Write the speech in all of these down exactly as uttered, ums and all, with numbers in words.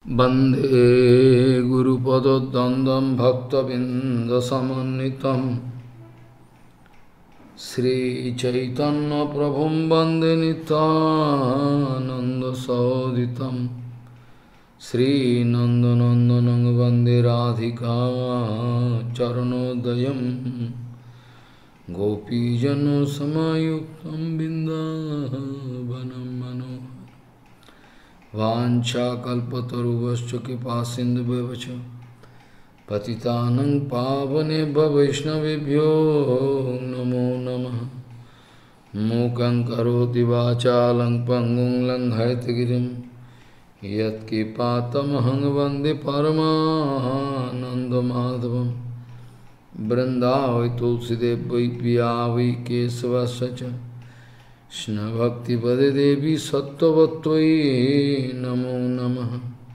वन्दे गुरुपदद्वन्द्वं भक्तबिन्दसमन्वितं श्रीचैतन्यप्रभुं वन्दे नितानन्दसहोदितं श्रीनन्दनन्दनं वन्दे राधिका चरणोदयं गोपीजनसमायुक्तं बिन्दावनं मनोहरम् वाञ्छाकल्पतरुश्च कृपासिन्धुभ्यश्च पतितानं पावनेभ्यो वैष्णवेभ्यो नमो नमः। मूकं करोति वाचालं पङ्गुं लङ्घयतगिरिं यत्कृपातमहं वन्दे परमानन्दमाधवं। वृन्दावै तुलसीदेव वै पिया वै केशवस्य च कृष्ण भक्ति पदे देवी सत्ववत्त्वयि नमो नमः।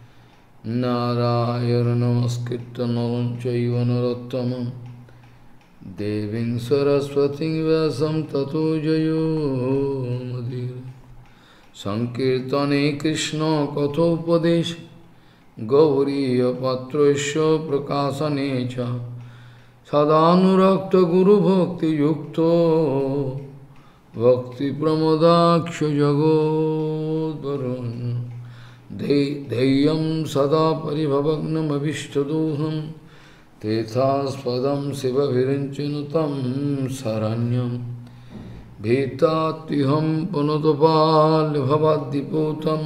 नारायण नमस्कृत्य नरं चैव नरोत्तमं देवीं सरस्वतीं व्यासं ततो जयो मुदीरये। संकीर्तने कृष्ण कथोपदेश गौरीयपत्रस्य प्रकाशने च सदानुरक्त गुरुभक्तियुक्तो भक्ति प्रमोदाक्ष जगोद्वरुन् धैर्यं सदा परिभवग्नमभिष्टदोहं तेथास्पदं शिवभिरिञ्चिनुतं शरण्यं भीतात्युहं पुनतपाल्भवद्दिपूतं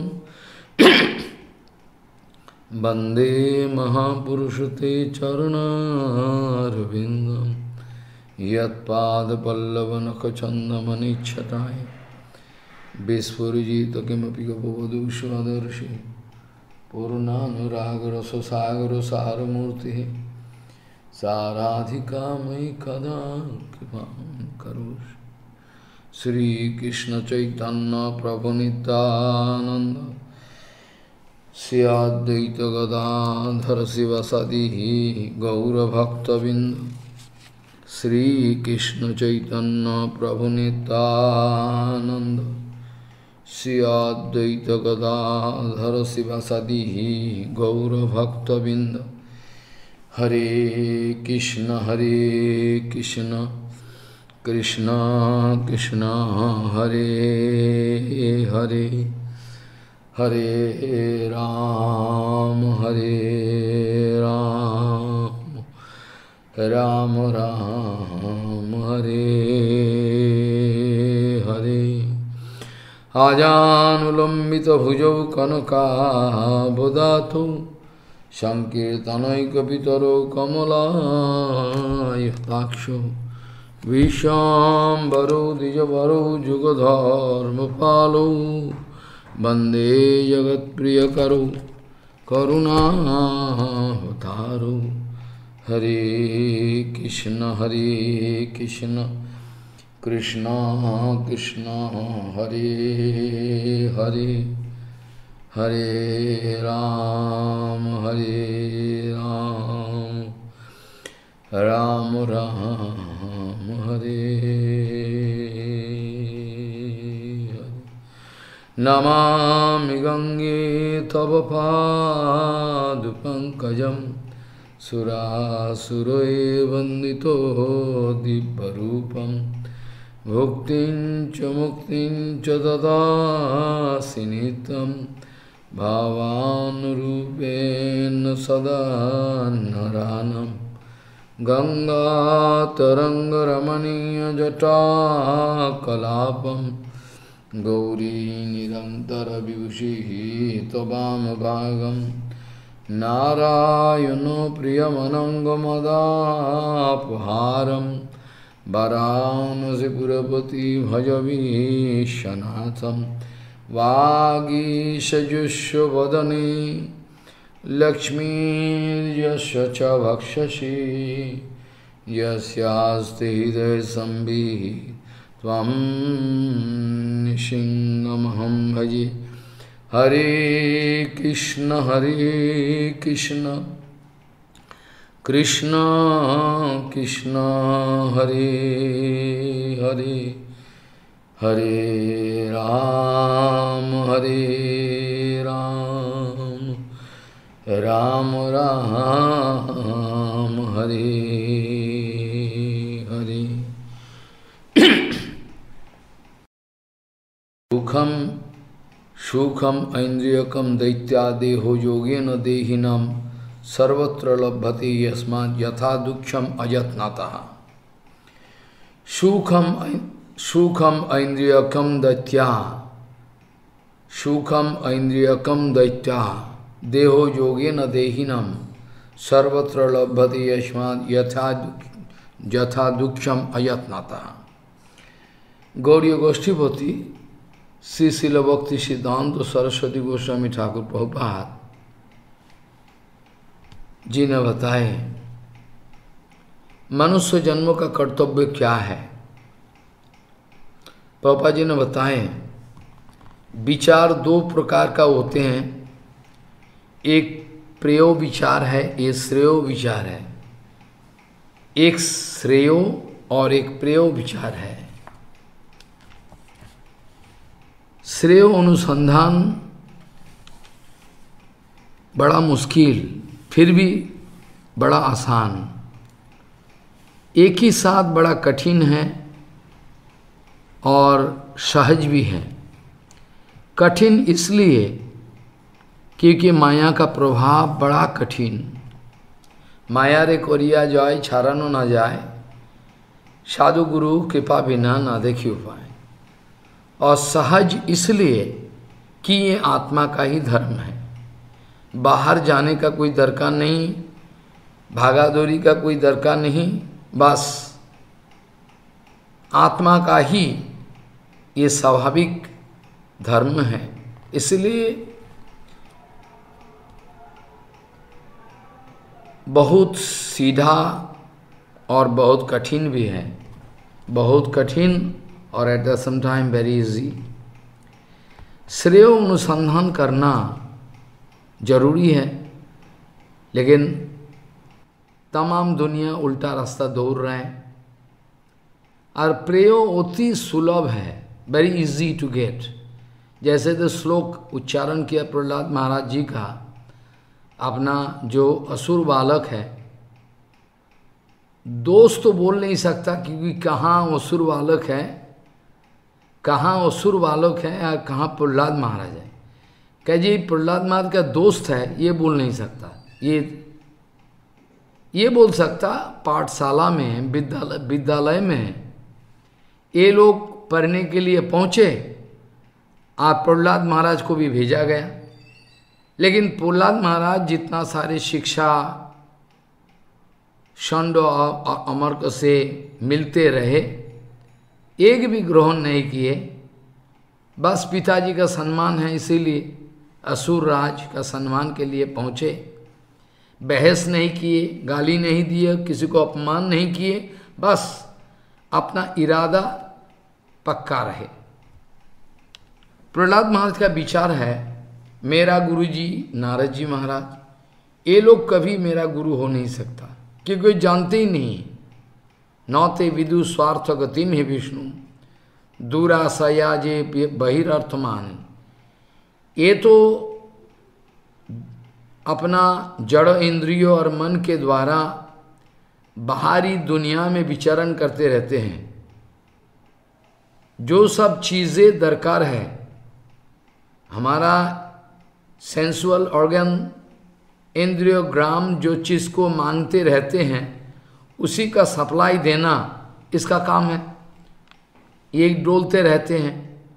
वन्दे महापुरुषं ते चरणारविन्दम् यत्पादपल्लवनखचन्दमनिच्छटाय विस्फुरिजित किमपि गपवधू स्वदर्शि पूर्णानुरागरससागरसारमूर्तिः साराधिका मयि कदा कृपां करोषि। श्रीकृष्णचैतन्य प्रभुनितानन्द श्री अद्वैत गदाधर शिवसदि गौरभक्तबिंद श्री कृष्ण चैतन्य प्रभु नित्यानंद श्री अद्वैत गदाधर शिवसदि गौरभक्तबिंद। हरे कृष्ण हरे कृष्ण कृष्ण कृष्ण हरे हरे हरे राम हरे राम राम राम हरे हरे। आजानुलंबित भुजौ कनकाबदातौ संकीर्तनैकपितरो कमलायताक्षौ विश्वाम्बरो द्विजवरो जुगधर्मपालौ वन्दे जगत्प्रियकरो करुणावतारो। हरे कृष्ण हरे कृष्ण कृष्ण कृष्ण हरे हरे हरे राम हरे राम राम राम हरे हरे। नमामि गंगे तव पादपङ्कजं सुरासुरैर्वन्दितो दिव्यरूपं भुक्तिं च मुक्तिं च ददासि नित्यं भावानुरूपेण सदा नरानं। गङ्गातरङ्गरमणीयजटाकलापं गौरी निरन्तरविभूषिः त्ववामभागम् नारायणो प्रियमनङ्गमदापहारं वरानसिपुरपति भजवीशनाथं। वागीशजुष्वदने लक्ष्मीर्यस्य च भक्षसि यस्यास्ति हृदयसंवित् त्वं नृसिंहमहं भजे। हरे कृष्ण हरे कृष्ण कृष्ण कृष्ण हरे हरे हरे राम हरे राम राम राम हरे हरे। सुखम सुखम ऐन्द्रियकम दैत्या देहो योगेन देहिनम सर्वत्र लभते यस्मात् यथा दुःखम अयत्नतः। सुखम सुखम ऐन्द्रियकम दैत्या सुखम ऐन्द्रियकम दैत्या देहो योगेन देहिनम सर्वत्र लभते यस्मात् यथा यथा दुःखम अयत्नतः। गौड़ीय गोष्ठीपति श्री शिल भक्ति सिद्धांत सरस्वती गोस्वामी ठाकुर प्रभुपाद जी ने बताए मनुष्य जन्म का कर्तव्य क्या है। प्रभुपाद जी ने बताए विचार दो प्रकार का होते हैं, एक प्रेयो विचार है, एक श्रेयो विचार है। एक श्रेयो और एक प्रेयो विचार है। श्रेयो अनुसंधान बड़ा मुश्किल, फिर भी बड़ा आसान, एक ही साथ बड़ा कठिन है और सहज भी है। कठिन इसलिए क्योंकि माया का प्रभाव बड़ा कठिन। माया रे कोरिया जाय छाड़ानो ना जाए, साधु गुरु कृपा बिना ना देखी उपाय। और सहज इसलिए कि ये आत्मा का ही धर्म है। बाहर जाने का कोई दरकार नहीं, भागादौड़ी का कोई दरकार नहीं, बस आत्मा का ही ये स्वाभाविक धर्म है। इसलिए बहुत सीधा और बहुत कठिन भी है, बहुत कठिन और at the same time very easy. श्रेय अनुसंधान करना जरूरी है, लेकिन तमाम दुनिया उल्टा रास्ता दौड़ रहे हैं। और प्रेयो अति सुलभ है, वेरी इजी टू गेट। जैसे तो श्लोक उच्चारण किया प्रहलाद महाराज जी का, अपना जो असुर बालक है, दोस्त तो बोल नहीं सकता क्योंकि कहाँ असुर बालक है, कहाँ असुर बालक है या कहाँ प्रहलाद महाराज है। कह जी प्रहलाद महाराज का दोस्त है, ये बोल नहीं सकता। ये ये बोल सकता पाठशाला में, विद्यालय विद्यालय में ये लोग पढ़ने के लिए पहुँचे, आप प्रहलाद महाराज को भी भेजा गया। लेकिन प्रहलाद महाराज जितना सारे शिक्षा षंड और अमर्क से मिलते रहे, एक भी ग्रहण नहीं किए। बस पिताजी का सम्मान है इसीलिए असुर राज का सम्मान के लिए पहुँचे। बहस नहीं किए, गाली नहीं दिए, किसी को अपमान नहीं किए, बस अपना इरादा पक्का रहे। प्रहलाद महाराज का विचार है, मेरा गुरुजी नारद जी महाराज, ये लोग कभी मेरा गुरु हो नहीं सकता क्योंकि कोई जानते ही नहीं। नौते विदु स्वार्थ गतिम है विष्णु दूराशया जे बहिरर्थमान। ये तो अपना जड़ इंद्रियों और मन के द्वारा बाहरी दुनिया में विचरण करते रहते हैं। जो सब चीज़ें दरकार है, हमारा सेंसुअल ऑर्गन इंद्रियोग्राम जो चीज़ को मांगते रहते हैं, उसी का सप्लाई देना इसका काम है। ये डोलते रहते हैं।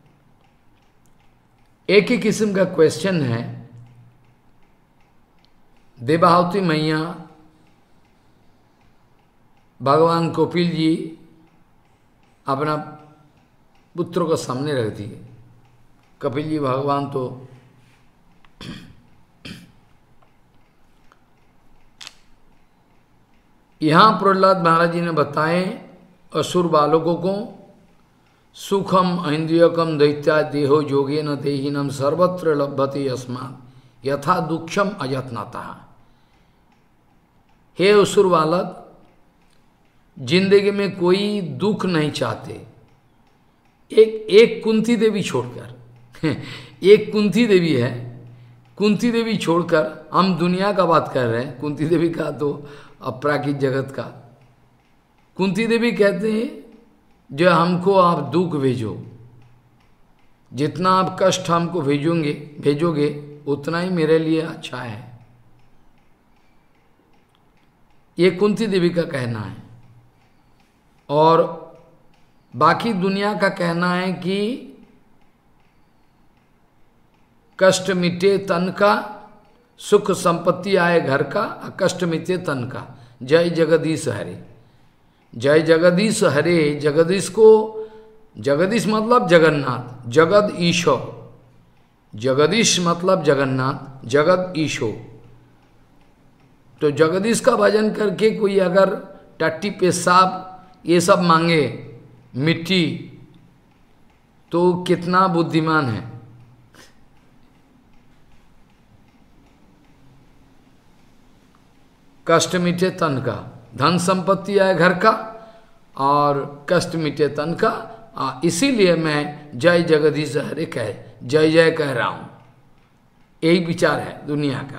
एक ही किस्म का क्वेश्चन है। देवाहुति मैया भगवान कपिल जी अपना पुत्र को सामने रख दिए। कपिल जी भगवान तो यहाँ प्रहलाद महाराज जी ने बताए असुर बालकों को, सुखम ऐन्द्रियकम दैत्या देहो योगे न देहिनम सर्वत्र लभते यस्मात् यथा दुःखम अयत्नतः। हे असुर बालक, जिंदगी में कोई दुख नहीं चाहते, एक एक कुंती देवी छोड़कर एक कुंती देवी है, कुंती देवी छोड़कर हम दुनिया का बात कर रहे हैं, कुंती देवी का तो अपराकित जगत का। कुंती देवी कहते हैं जो हमको आप दुख भेजो, जितना आप कष्ट हमको भेजोगे भेजोगे उतना ही मेरे लिए अच्छा है। ये कुंती देवी का कहना है। और बाकी दुनिया का कहना है कि कष्ट मिटे तन का, सुख संपत्ति आए घर का, कष्ट मिटे तन का। जय जगदीश हरे, जय जगदीश हरे। जगदीश को, जगदीश मतलब जगन्नाथ, जगद ईशो, जगदीश मतलब जगन्नाथ, जगद ईशो। तो जगदीश का भजन करके कोई अगर टट्टी पेशाब ये सब मांगे, मिट्टी, तो कितना बुद्धिमान है। कष्ट मिटे तन का, धन संपत्ति आए घर का, और कष्ट मिटे तन का। इसीलिए मैं जय जगदीश हरे कह जय जय कह रहा हूं। यही विचार है दुनिया का।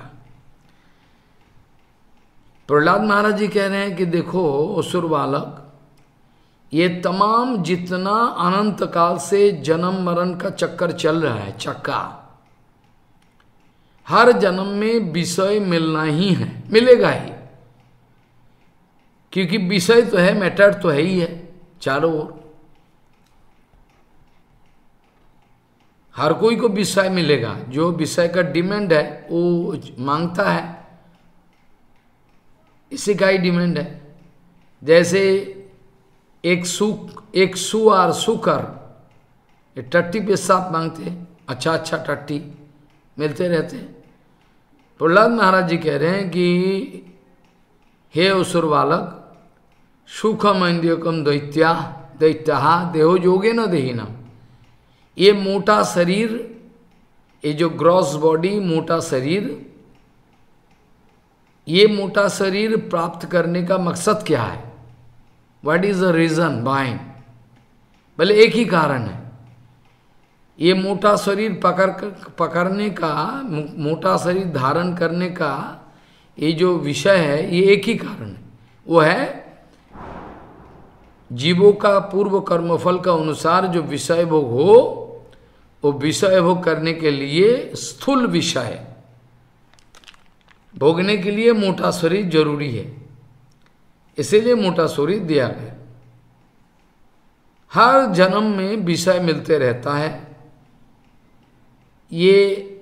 प्रहलाद महाराज जी कह रहे हैं कि देखो असुर बालक, ये तमाम जितना अनंत काल से जन्म मरण का चक्कर चल रहा है, चक्का, हर जन्म में विषय मिलना ही है, मिलेगा ही, क्योंकि विषय तो है, मैटर तो है ही है चारों ओर। हर कोई को विषय मिलेगा, जो विषय का डिमांड है वो मांगता है, इसी का ही डिमांड है। जैसे एक सुख, एक सुअर सुकर टट्टी पेशाब मांगते, अच्छा अच्छा टट्टी मिलते रहते हैं। प्रहलाद महाराज जी कह रहे हैं कि हे असुर बालक, सुखम इंद्रियकम दैत्या दैत्या देहो योगे न देहीनम। ये मोटा शरीर, ये जो ग्रॉस बॉडी, मोटा शरीर, ये मोटा शरीर प्राप्त करने का मकसद क्या है? What is the reason behind? भले एक ही कारण है, ये मोटा शरीर पकड़ पकड़ने का, मोटा शरीर धारण करने का ये जो विषय है, ये एक ही कारण है। वो है जीवों का पूर्व कर्मफल का अनुसार जो विषय भोग हो, वो विषय भोग करने के लिए स्थूल विषय भोगने के लिए मोटा शरीर जरूरी है, इसीलिए मोटा शरीर दिया गया। हर जन्म में विषय मिलते रहता है। ये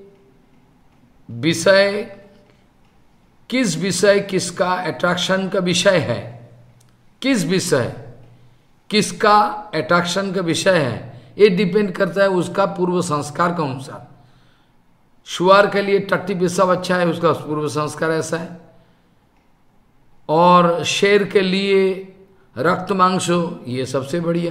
विषय किस विषय, किसका अट्रैक्शन का विषय है, किस विषय किसका अट्रैक्शन का विषय है, ये डिपेंड करता है उसका पूर्व संस्कार के अनुसार। शुआर के लिए टट्टी पेशाब अच्छा है, उसका पूर्व संस्कार ऐसा है। और शेर के लिए रक्त मांस हो, ये सबसे बढ़िया।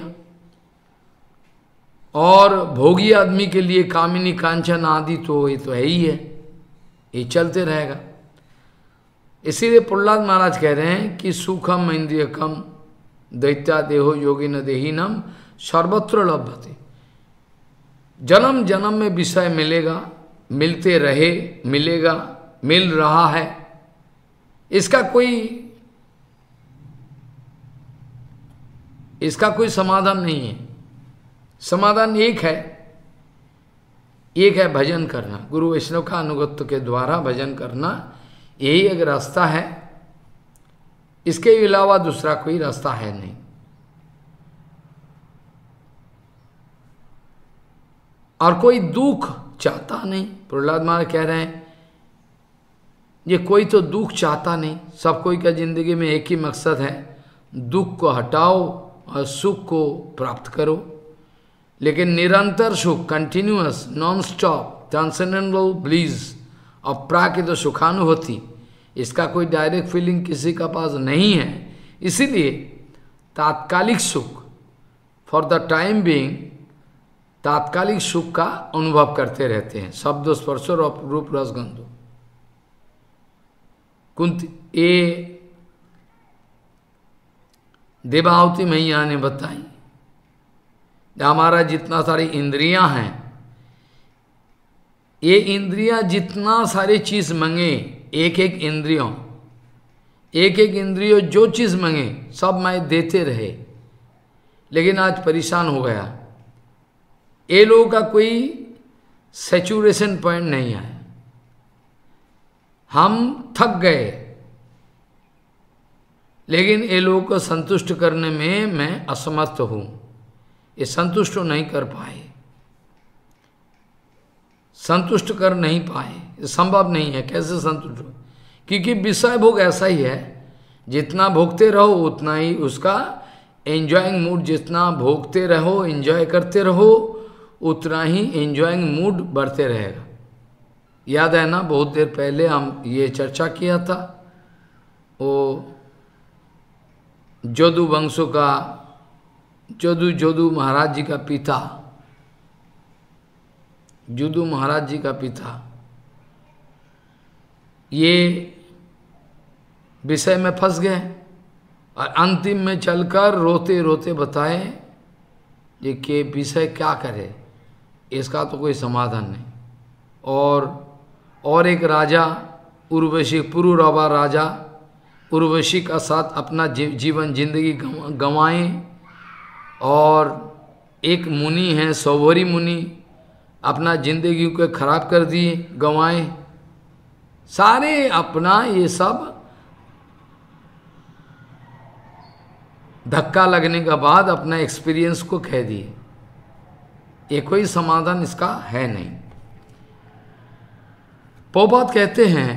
और भोगी आदमी के लिए कामिनी कांचन आदि, तो ये तो है ही है, ये चलते रहेगा। इसीलिए प्रहलाद महाराज कह रहे हैं कि सुखम इंद्रियकम दैत्या देहो योगी न देहीनम सर्वत्र लभ्यते। जन्म जन्म में विषय मिलेगा, मिलते रहे, मिलेगा, मिल रहा है, इसका कोई इसका कोई समाधान नहीं है। समाधान एक है, एक है भजन करना, गुरु वैष्णव का अनुगत्य के द्वारा भजन करना, यही एक रास्ता है। इसके अलावा दूसरा कोई रास्ता है नहीं। और कोई दुख चाहता नहीं। प्रहलाद महाराज कह रहे हैं ये कोई तो दुख चाहता नहीं, सब कोई का जिंदगी में एक ही मकसद है, दुख को हटाओ और सुख को प्राप्त करो। लेकिन निरंतर सुख, continuous, non stop, transcendental bliss और प्राकृत सुखानुभूति, इसका कोई डायरेक्ट फीलिंग किसी का पास नहीं है। इसीलिए तात्कालिक सुख, फॉर द टाइम बीइंग, तात्कालिक सुख का अनुभव करते रहते हैं, शब्द स्पर्श रूप रस गंध। कुंती ये देवावती मैया ने बताई, हमारा जितना सारी इंद्रियां हैं, ये इंद्रियां जितना सारी चीज मांगे, एक एक इंद्रियों एक एक इंद्रियों जो चीज मांगे सब मैं देते रहे, लेकिन आज परेशान हो गया। ये लोगों का कोई सैचुरेशन पॉइंट नहीं है, हम थक गए, लेकिन ये लोगों को संतुष्ट करने में मैं असमर्थ हूं। ये संतुष्ट नहीं कर पाए, संतुष्ट कर नहीं पाए, संभव नहीं है। कैसे संतुष्ट हो? क्योंकि विषय भोग ऐसा ही है, जितना भोगते रहो उतना ही उसका एंजॉइंग मूड, जितना भोगते रहो एंजॉय करते रहो उतना ही एंजॉइंग मूड बढ़ते रहेगा। याद है ना, बहुत देर पहले हम ये चर्चा किया था, वो जोदू वंशों का, जोदू जोदू महाराज जी का पिता, जोदू महाराज जी का पिता ये विषय में फंस गए और अंतिम में चलकर रोते रोते बताए ये कि विषय क्या करे, इसका तो कोई समाधान नहीं। और और एक राजा उर्वशी, पुरुरवा राजा उर्वशी का साथ अपना जी, जीवन जिंदगी गंवाए, और एक मुनि है सौभरी मुनि, अपना जिंदगी को खराब कर दिए, गंवाए सारे अपना, ये सब धक्का लगने के बाद अपना एक्सपीरियंस को कह दिए। ये कोई समाधान इसका है नहीं। पोपात कहते हैं,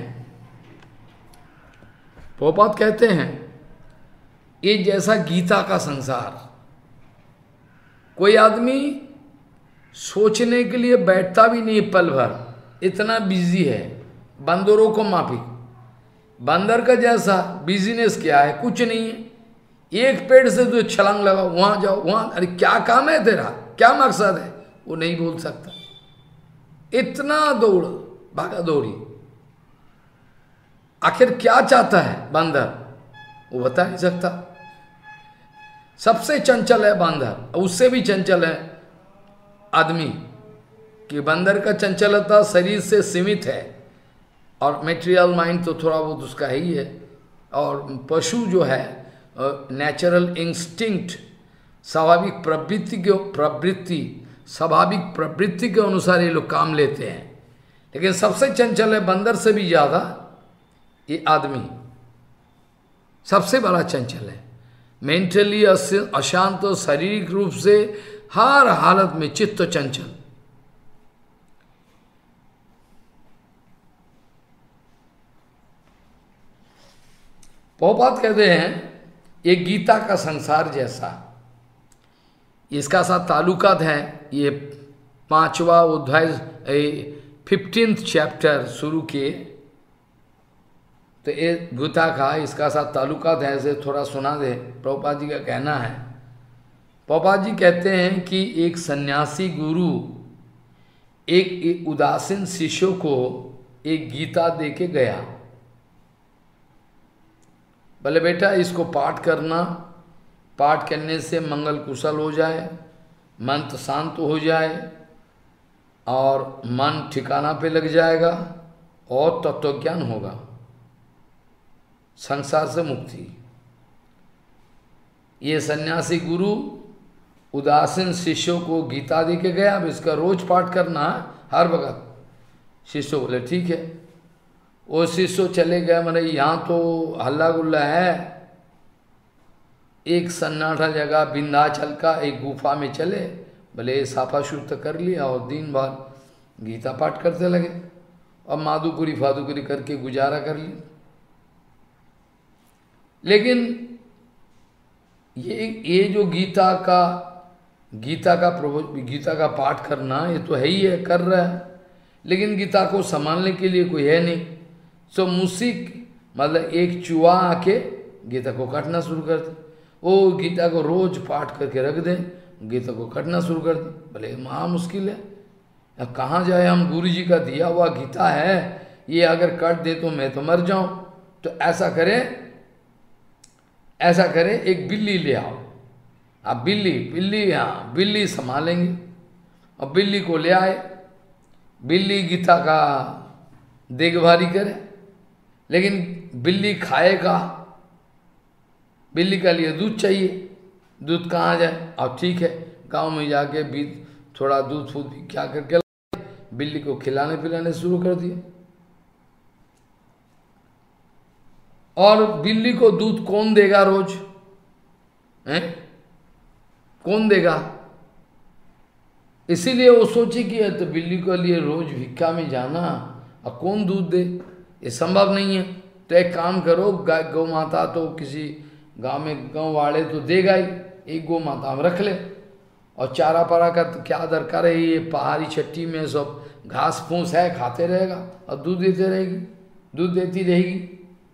पोपात कहते हैं ये जैसा गीता का संसार, कोई आदमी सोचने के लिए बैठता भी नहीं पल भर, इतना बिजी है, बंदरों को माफी। बंदर का जैसा बिजनेस क्या है, कुछ नहीं है। एक पेड़ से तो छलांग लगाओ, वहां जाओ, वहां, अरे क्या काम है तेरा, क्या मकसद है, वो नहीं बोल सकता। इतना दौड़ भागा दौड़ी, आखिर क्या चाहता है बंदर, वो बता नहीं सकता। सबसे चंचल है बंदर, उससे भी चंचल है आदमी, कि बंदर का चंचलता शरीर से सीमित है, और मेटेरियल माइंड तो थोड़ा बहुत उसका ही है। और पशु जो है नेचुरल इंस्टिंक्ट, स्वाभाविक प्रवृत्ति के प्रवृत्ति स्वाभाविक प्रवृत्ति के अनुसार ये लोग काम लेते हैं। लेकिन सबसे चंचल है बंदर से भी ज्यादा ये आदमी, सबसे बड़ा चंचल है। मेंटली अशांत, शारीरिक रूप से हर हालत में चित्त चंचल। पोपात कहते हैं ये गीता का संसार जैसा, इसका साथ ताल्लुकात है। ये पांचवा अध्याय, फिफ्टींथ चैप्टर शुरू किए, तो ये गीता का इसका साथ ताल्लुकात है, ऐसे थोड़ा सुना दे। प्रभुपाद जी का कहना है, प्रभुपाद जी कहते हैं कि एक सन्यासी गुरु एक, एक उदासीन शिष्यों को एक गीता दे के गया, बोले बेटा इसको पाठ करना, पाठ करने से मंगल कुशल हो जाए, मन तो शांत हो जाए और मन ठिकाना पे लग जाएगा और तत्वज्ञान होगा, संसार से मुक्ति। ये सन्यासी गुरु उदासीन शिष्यों को गीता दे के गया, अब इसका रोज पाठ करना हर वक्त। शिष्य बोले ठीक है। वो शिष्य चले गए, मैंने यहाँ तो हल्ला गुल्ला है, एक सन्नाटा जगह विंध्याचल का एक गुफा में चले, भले साफा शुद्ध कर लिया और दिन भर गीता पाठ करते लगे और माधुकुरी फादुकुरी करके गुजारा कर लिया। लेकिन ये ये जो गीता का गीता का प्रभु गीता का पाठ करना ये तो है ही है, कर रहा है, लेकिन गीता को संभालने के लिए कोई है नहीं। सो मुसिक मतलब एक चूहा आके गीता को काटना शुरू कर दे, वो गीता को रोज पाठ करके रख दे, गीता को काटना शुरू कर दे। भले महा मुश्किल है, अब कहाँ जाए हम, गुरु जी का दिया हुआ गीता है, ये अगर काट दे तो मैं तो मर जाऊं। तो ऐसा करें ऐसा करें एक बिल्ली ले आओ, आप बिल्ली बिल्ली हाँ बिल्ली संभालेंगे। और बिल्ली को ले आए, बिल्ली गीता का देखभाली करे, लेकिन बिल्ली खाएगा, बिल्ली का लिए दूध चाहिए, दूध कहाँ जाए? अब ठीक है, गांव में जाके भी थोड़ा दूध फूद भी क्या करके बिल्ली को खिलाने पिलाने शुरू कर दिया। और बिल्ली को दूध कौन देगा रोज? हैं? कौन देगा? इसीलिए वो सोची कि तो बिल्ली के लिए रोज भिक्खा में जाना और कौन दूध दे, ये संभव नहीं है। तो एक काम करो, गाय गौ माता तो किसी गांव में गांव वाले तो देगा ही, एक गौ माता हम रख ले, और चारा पारा का तो क्या दरकार है, ये पहाड़ी छट्टी में सब घास फूस है, खाते रहेगा और दूध देते रहेगी, दूध देती रहेगी।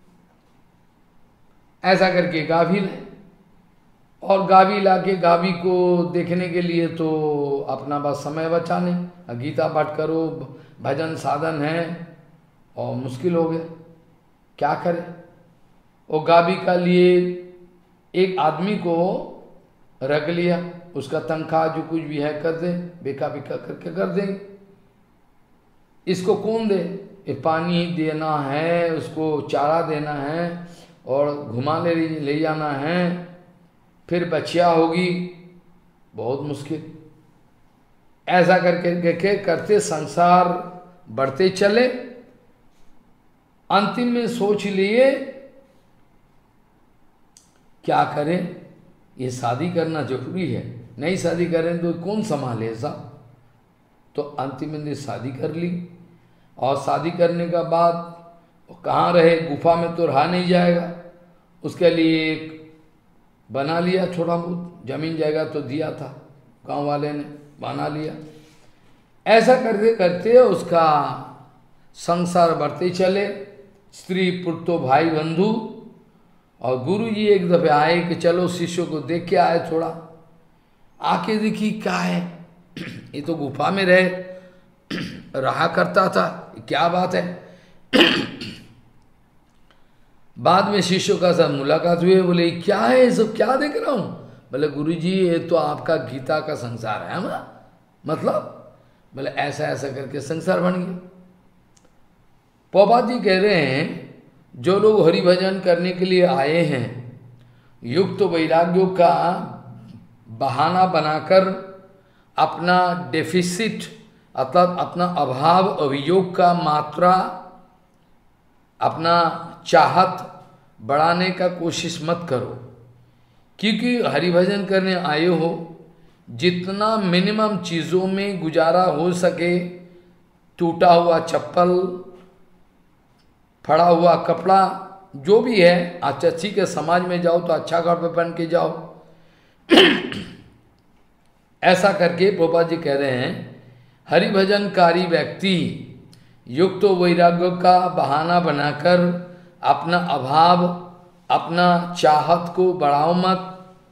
ऐसा करके गाभी ले, और गाभी लाके गाभी को देखने के लिए तो अपना बस समय बचा नहीं, गीता पाठ करो, भजन साधन है और मुश्किल हो गया, क्या करे। वो गाभी का लिए एक आदमी को रख लिया, उसका तनख्वाह जो कुछ भी है कर दे, बेका बिका करके कर देंगे। इसको कौन दे? ये पानी देना है, उसको चारा देना है और घुमा ले ले जाना है, फिर बच्चिया होगी, बहुत मुश्किल। ऐसा करके करके करते संसार बढ़ते चले, अंतिम में सोच लिए क्या करें, ये शादी करना जरूरी है, नहीं शादी करें तो कौन संभाले ऐसा। तो अंतिम में शादी कर ली, और शादी करने का बाद वो कहाँ रहे, गुफा में तो रहा नहीं जाएगा, उसके लिए एक बना लिया छोटा बहुत जमीन जाएगा तो दिया था गांव वाले ने, बना लिया। ऐसा करते करते उसका संसार बढ़ते चले, स्त्री पुत्र भाई बंधु। और गुरु जी एक दफे आए कि चलो शिष्यों को देख के आए, थोड़ा आके देखी क्या है, ये तो गुफा में रहे रहा करता था, क्या बात है। बाद में शिष्यों का साथ मुलाकात हुई, बोले क्या है ये सब, क्या देख रहा हूं? बोले गुरु जी ये तो आपका गीता का संसार है ना, मतलब बोले ऐसा ऐसा करके संसार बन गया। प्रभुपाद जी कह रहे हैं जो लोग हरि भजन करने के लिए आए हैं, युक्त वैराग्यों का बहाना बनाकर अपना डेफिसिट अर्थात अपना अभाव अभियोग का मात्रा, अपना चाहत बढ़ाने का कोशिश मत करो, क्योंकि हरिभजन करने आए हो, जितना मिनिमम चीज़ों में गुजारा हो सके, टूटा हुआ चप्पल, फड़ा हुआ कपड़ा, जो भी है, अच्छा ठीक है, समाज में जाओ तो अच्छा कपड़ा पहन के जाओ। ऐसा करके प्रभुपाद जी कह रहे हैं हरिभजनकारी व्यक्ति युक्त तो वैराग्य का बहाना बनाकर अपना अभाव, अपना चाहत को बढ़ाओ मत।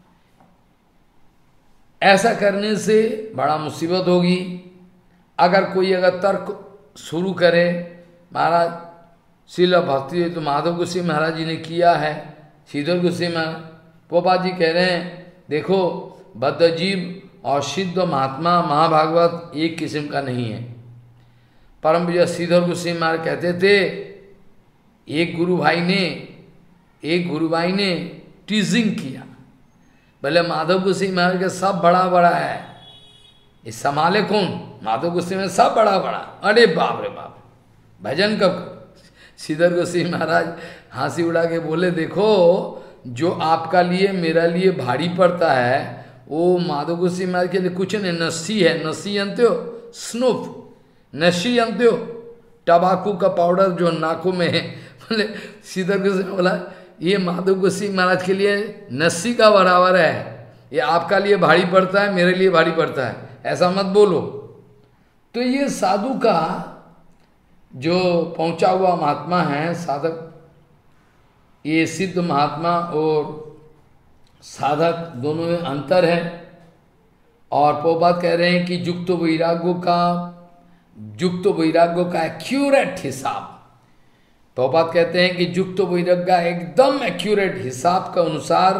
ऐसा करने से बड़ा मुसीबत होगी। अगर कोई अगर तर्क शुरू करे, महाराज श्रील भक्ति तो माधव गोस्वामी महाराज जी ने किया है, श्रीधर गोस्वामी महाराज, प्रभुपाद जी कह रहे हैं देखो बद्धजीव और सिद्ध महात्मा महाभागवत एक किस्म का नहीं है। परम विजय श्रीधर गोस्वामी महाराज कहते थे, एक गुरु भाई ने एक गुरु भाई ने टीजिंग किया, बोले माधव गोस्वामी महाराज के सब बड़ा बड़ा है, ये संभाले कौन? माधव गोस्वामी में सब बड़ा बड़ा, अरे बाप रे बाप, भजन कब? श्रीधर गोस्वामी महाराज हंसी उड़ा के बोले देखो जो आपका लिए मेरा लिए भारी पड़ता है वो माधव गोस्वामी महाराज के लिए कुछ नहीं, नस्सी है, नस्सी जानते हो, स्नूफ नस्सी जानते हो, टबाकू का पाउडर जो नाकों में है। बोले श्रीधर गोस्वामी बोला ये माधव गोस्वामी महाराज के लिए नस्सी का बराबर है, ये आपका लिए भारी पड़ता है, मेरे लिए भारी पड़ता है, ऐसा मत बोलो। तो ये साधु का जो पहुंचा हुआ महात्मा है साधक, ये सिद्ध महात्मा और साधक दोनों में अंतर है। और प्रभुपाद कह रहे हैं कि युक्त वैराग्यों का युक्त वैराग्यों का एक्यूरेट हिसाब, प्रभुपाद कहते हैं कि युक्त वैराग्य का एकदम एक्यूरेट हिसाब का अनुसार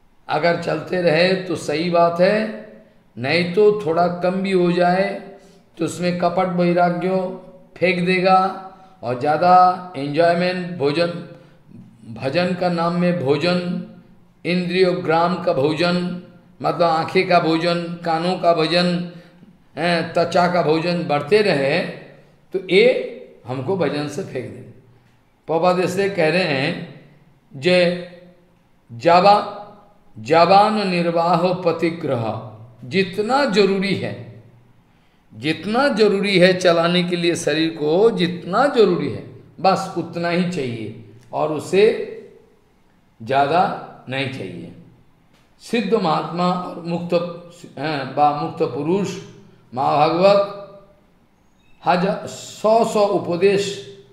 अगर चलते रहे तो सही बात है, नहीं तो थोड़ा कम भी हो जाए तो उसमें कपट वैराग्य फेंक देगा और ज़्यादा एंजॉयमेंट भोजन, भजन का नाम में भोजन, इंद्रियो ग्राम का भोजन, मतलब आंखें का भोजन, कानों का भोजन, त्वचा का भोजन बढ़ते रहे, तो ये हमको भजन से फेंक दे। प्रभुपाद इसलिए कह रहे हैं जे जावा जवान निर्वाह पतिग्रह, जितना जरूरी है, जितना जरूरी है चलाने के लिए शरीर को, जितना जरूरी है बस उतना ही चाहिए और उसे ज्यादा नहीं चाहिए। सिद्ध महात्मा और मुक्त बा मुक्त पुरुष महाभागवत हजार सौ सौ उपदेश,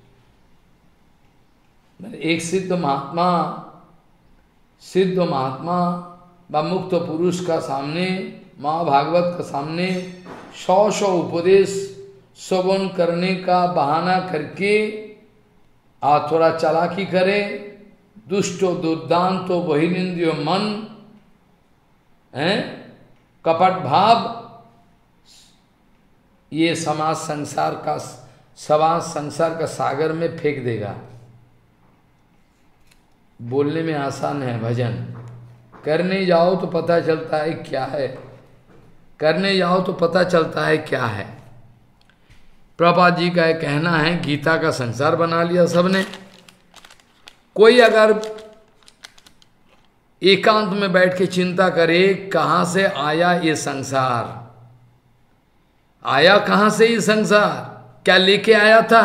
एक सिद्ध महात्मा सिद्ध महात्मा व मुक्त पुरुष का सामने, महाभागवत का सामने सौ सौ उपदेश श्रवण करने का बहाना करके आ थोड़ा चालाकी करे, दुष्टो दुर्दांतो बहिनिंद्रियो मन है कपट भाव, ये समाज संसार का समाज संसार का सागर में फेंक देगा। बोलने में आसान है भजन, करने जाओ तो पता चलता है क्या है, करने जाओ तो पता चलता है क्या है। प्रभुपाद जी का कहना है गीता का संसार बना लिया सबने। कोई अगर एकांत में बैठ के चिंता करे कहाँ से आया ये संसार, आया कहाँ से ये संसार, क्या लेके आया था।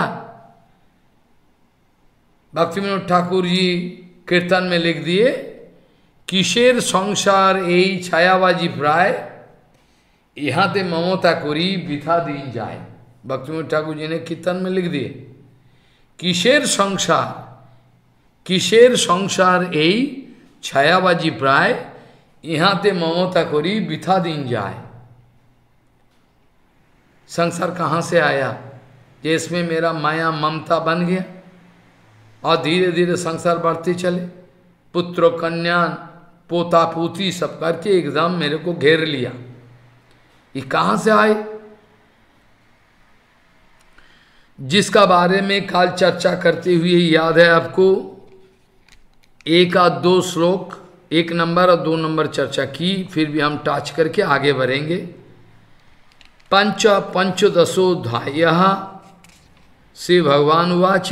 भक्ति विनोद ठाकुर जी कीर्तन में लिख दिए, किसेर संसार এই ছায়াবাজি প্রায় ইহাতে মমতা করি বিথা दिन जाए। भक्ति विनोद ठाकुर जी ने कीर्तन में लिख दिए, किसेर संसार किसेर संसार এই ছায়াবাজি প্রায় ইহাতে মমতা করি বিথা दिन जाए। संसार कहाँ से आया, ये इसमें मेरा माया ममता बन गया और धीरे धीरे संसार बढ़ते चले, पुत्र कन्या पोता पोती सब करके एकदम मेरे को घेर लिया। ये कहाँ से आए, जिसका बारे में काल चर्चा करते हुए याद है आपको, एक आध दो श्लोक, एक नंबर और दो नंबर चर्चा की, फिर भी हम टच करके आगे बढ़ेंगे। पंच पंचदशोध्याय श्री भगवान उवाच,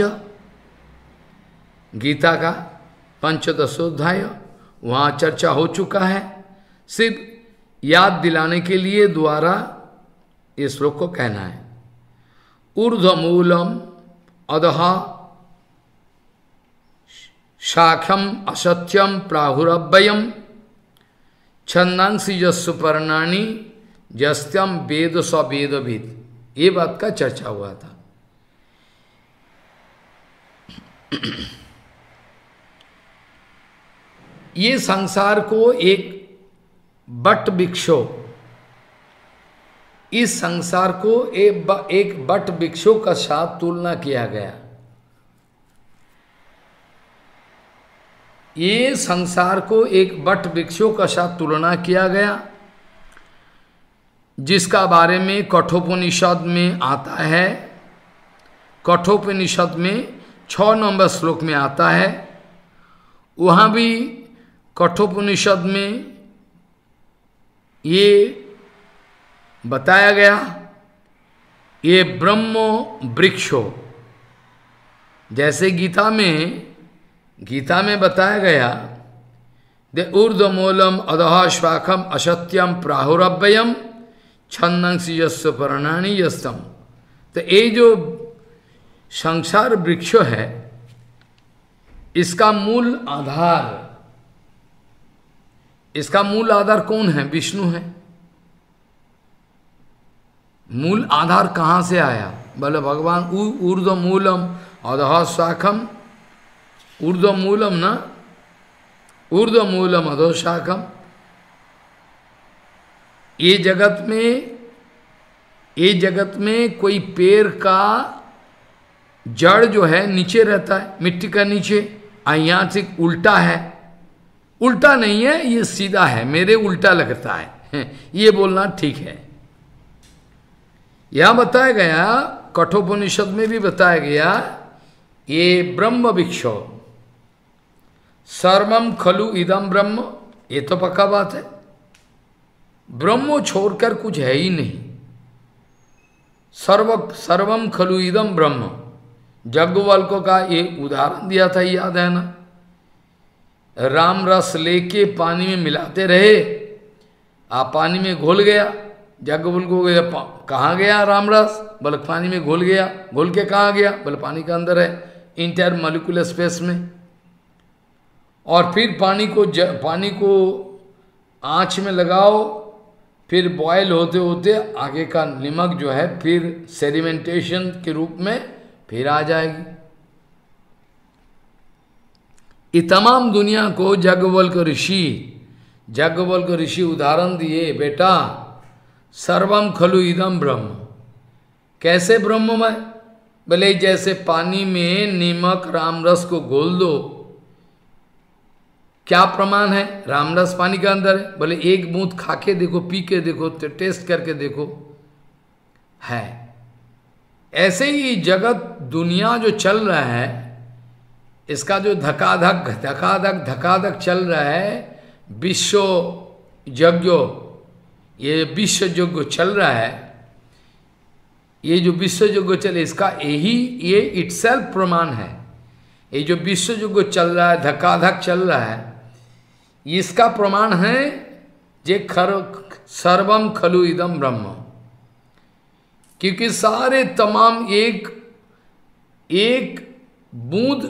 गीता का पंचदशोध्याय वहाँ चर्चा हो चुका है। सिर्फ याद दिलाने के लिए द्वारा इस श्लोक को कहना है। ऊर्ध्वमूलम अधः शाखम असत्यम प्राहुरव्ययम छंदांसी यस्सु पर्णानि जस्त्यम वेद स वेदविद, ये बात का चर्चा हुआ था। ये संसार को एक बट वृक्षो, इस संसार को एक ब, एक बट वृक्षों का साथ तुलना किया गया। ये संसार को एक बट वृक्षों का साथ तुलना किया गया, जिसका बारे में कठोपनिषद में आता है। कठोपनिषद में छह नंबर श्लोक में आता है। वहाँ भी कठोपनिषद में ये बताया गया, ये ब्रह्म वृक्षो, जैसे गीता में गीता में बताया गया, दे ऊर्ध्वमूलम अधः श्वाखम असत्यम प्राहुरव्ययम छंदंसी यस्य पर्णानि यस्तम। तो ये जो संसार वृक्ष है, इसका मूल आधार, इसका मूल आधार कौन है? विष्णु है। मूल आधार कहाँ से आया? बोले भगवान ऊर्ध्वमूलम अधः शाखम, ऊर्ध्वमूलम ना, ऊर्ध्वमूलम अधः शाखम। ये जगत में ये जगत में कोई पेड़ का जड़ जो है नीचे रहता है, मिट्टी का नीचे, और यहाँ से उल्टा है, उल्टा नहीं है, ये सीधा है, मेरे उल्टा लगता है, ये बोलना ठीक है। यह बताया गया, कठोपनिषद में भी बताया गया, ये ब्रह्म भिक्षो सर्वम खलु इदम ब्रह्म, ये तो पक्का बात है, ब्रह्म छोड़कर कुछ है ही नहीं। सर्व सर्वम खलु इदम ब्रह्म, जग्गवल्क्य का ये उदाहरण दिया था, याद है ना? राम रस लेके पानी में मिलाते रहे, आप पानी में घोल गया, याज्ञवल्क्य को गया, कहाँ गया राम रस? बोले पानी में घोल गया। घोल के कहाँ गया? बोले पानी के अंदर है, इंटर मॉलिक्यूलर स्पेस में। और फिर पानी को ज, पानी को आँच में लगाओ, फिर बॉयल होते होते आगे का नमक जो है फिर सेडिमेंटेशन के रूप में फिर आ जाएगी। ये तमाम दुनिया को याज्ञवल्क्य ऋषि याज्ञवल्क्य ऋषि उदाहरण दिए, बेटा सर्वम खलु इदम ब्रह्म। कैसे ब्रह्ममय? भले जैसे पानी में नमक रामरस को घोल दो, क्या प्रमाण है? रामरस पानी के अंदर है, भले एक बूंद खा के देखो, पी के देखो, तो टेस्ट करके देखो, है। ऐसे ही जगत दुनिया जो चल रहा है, इसका जो धकाधक धकाधक धकाधक चल रहा है, विश्व यज्ञ, ये विश्व यज्ञ चल रहा है, ये जो विश्व यज्ञ चले, इसका यही ये इटसेल्फ प्रमाण है। ये जो विश्व यज्ञ चल रहा है, धकाधक चल रहा है, इसका प्रमाण है जे खर सर्वम खलु इदम ब्रह्म। क्योंकि सारे तमाम एक एक बूंद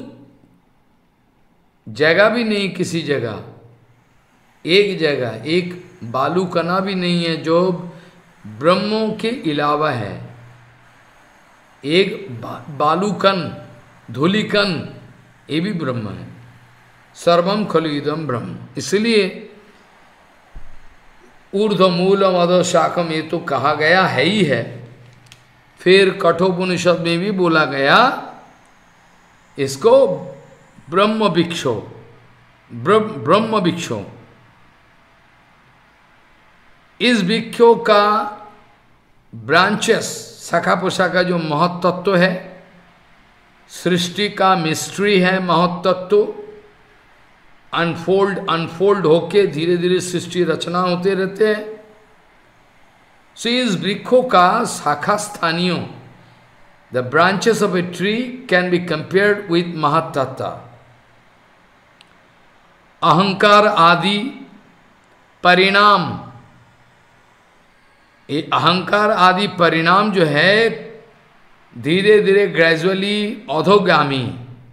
जगह भी नहीं, किसी जगह एक जगह एक बालू कना भी नहीं है जो ब्रह्मों के अलावा है। एक बा, बालूकन धूलिकन ये भी ब्रह्म है। सर्वम खलु इदम ब्रह्म, इसलिए ऊर्ध्व मूलम अधो शाखम, ये तो कहा गया है ही है। फिर कठोपनिषद में भी बोला गया, इसको ब्रह्म भिक्षो, ब्रह्म भिक्षो। इस भिक्षो का ब्रांचेस, शाखा पोशाखा जो महत्तत्व है, सृष्टि का मिस्ट्री है महत्तत्व, अनफोल्ड अनफोल्ड होके धीरे धीरे सृष्टि रचना होते रहते हैं। सो इस वृक्षों का शाखा स्थानियों, the branches of a tree can be compared with महत्तत्व। अहंकार आदि परिणाम, ये अहंकार आदि परिणाम जो है धीरे धीरे ग्रेजुअली अधोगामी,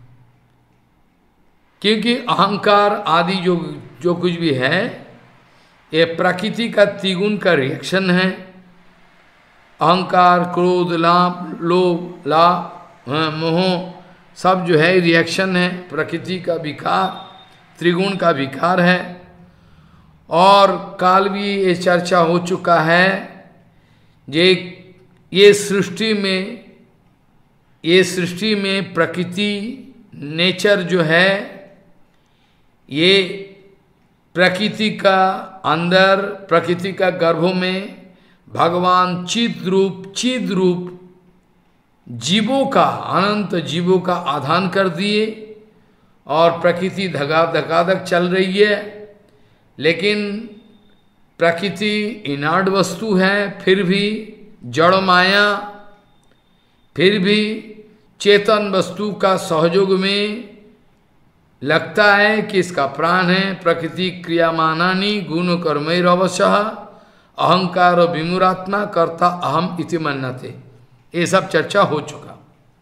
क्योंकि अहंकार आदि जो जो कुछ भी है ये प्रकृति का त्रिगुण का रिएक्शन है। अहंकार, क्रोध, लाभ, लोभ, लाभ, मोह सब जो है रिएक्शन है, प्रकृति का विकार, त्रिगुण का विकार है। और काल भी ये चर्चा हो चुका है, ये ये सृष्टि में ये सृष्टि में प्रकृति नेचर जो है, ये प्रकृति का अंदर, प्रकृति का गर्भों में भगवान चिद रूप चिद रूप जीवों का, अनंत जीवों का आधान कर दिए, और प्रकृति धगा धकाधक चल रही है। लेकिन प्रकृति इनार्ड वस्तु है, फिर भी जड़ माया, फिर भी चेतन वस्तु का सहयोग में लगता है कि इसका प्राण है। प्रकृति क्रियामानानि गुण कर्मैरवशः अहंकार विमुरात्मा कर्ता अहम इति मन्यते। ये सब चर्चा हो चुका।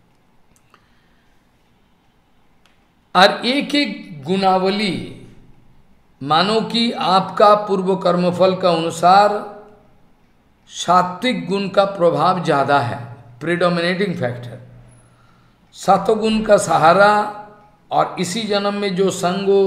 और एक एक गुणावली, मानो कि आपका पूर्व कर्मफल का अनुसार सात्विक गुण का प्रभाव ज्यादा है, प्रिडोमिनेटिंग फैक्टर, सत्वगुण का सहारा। और इसी जन्म में जो संगो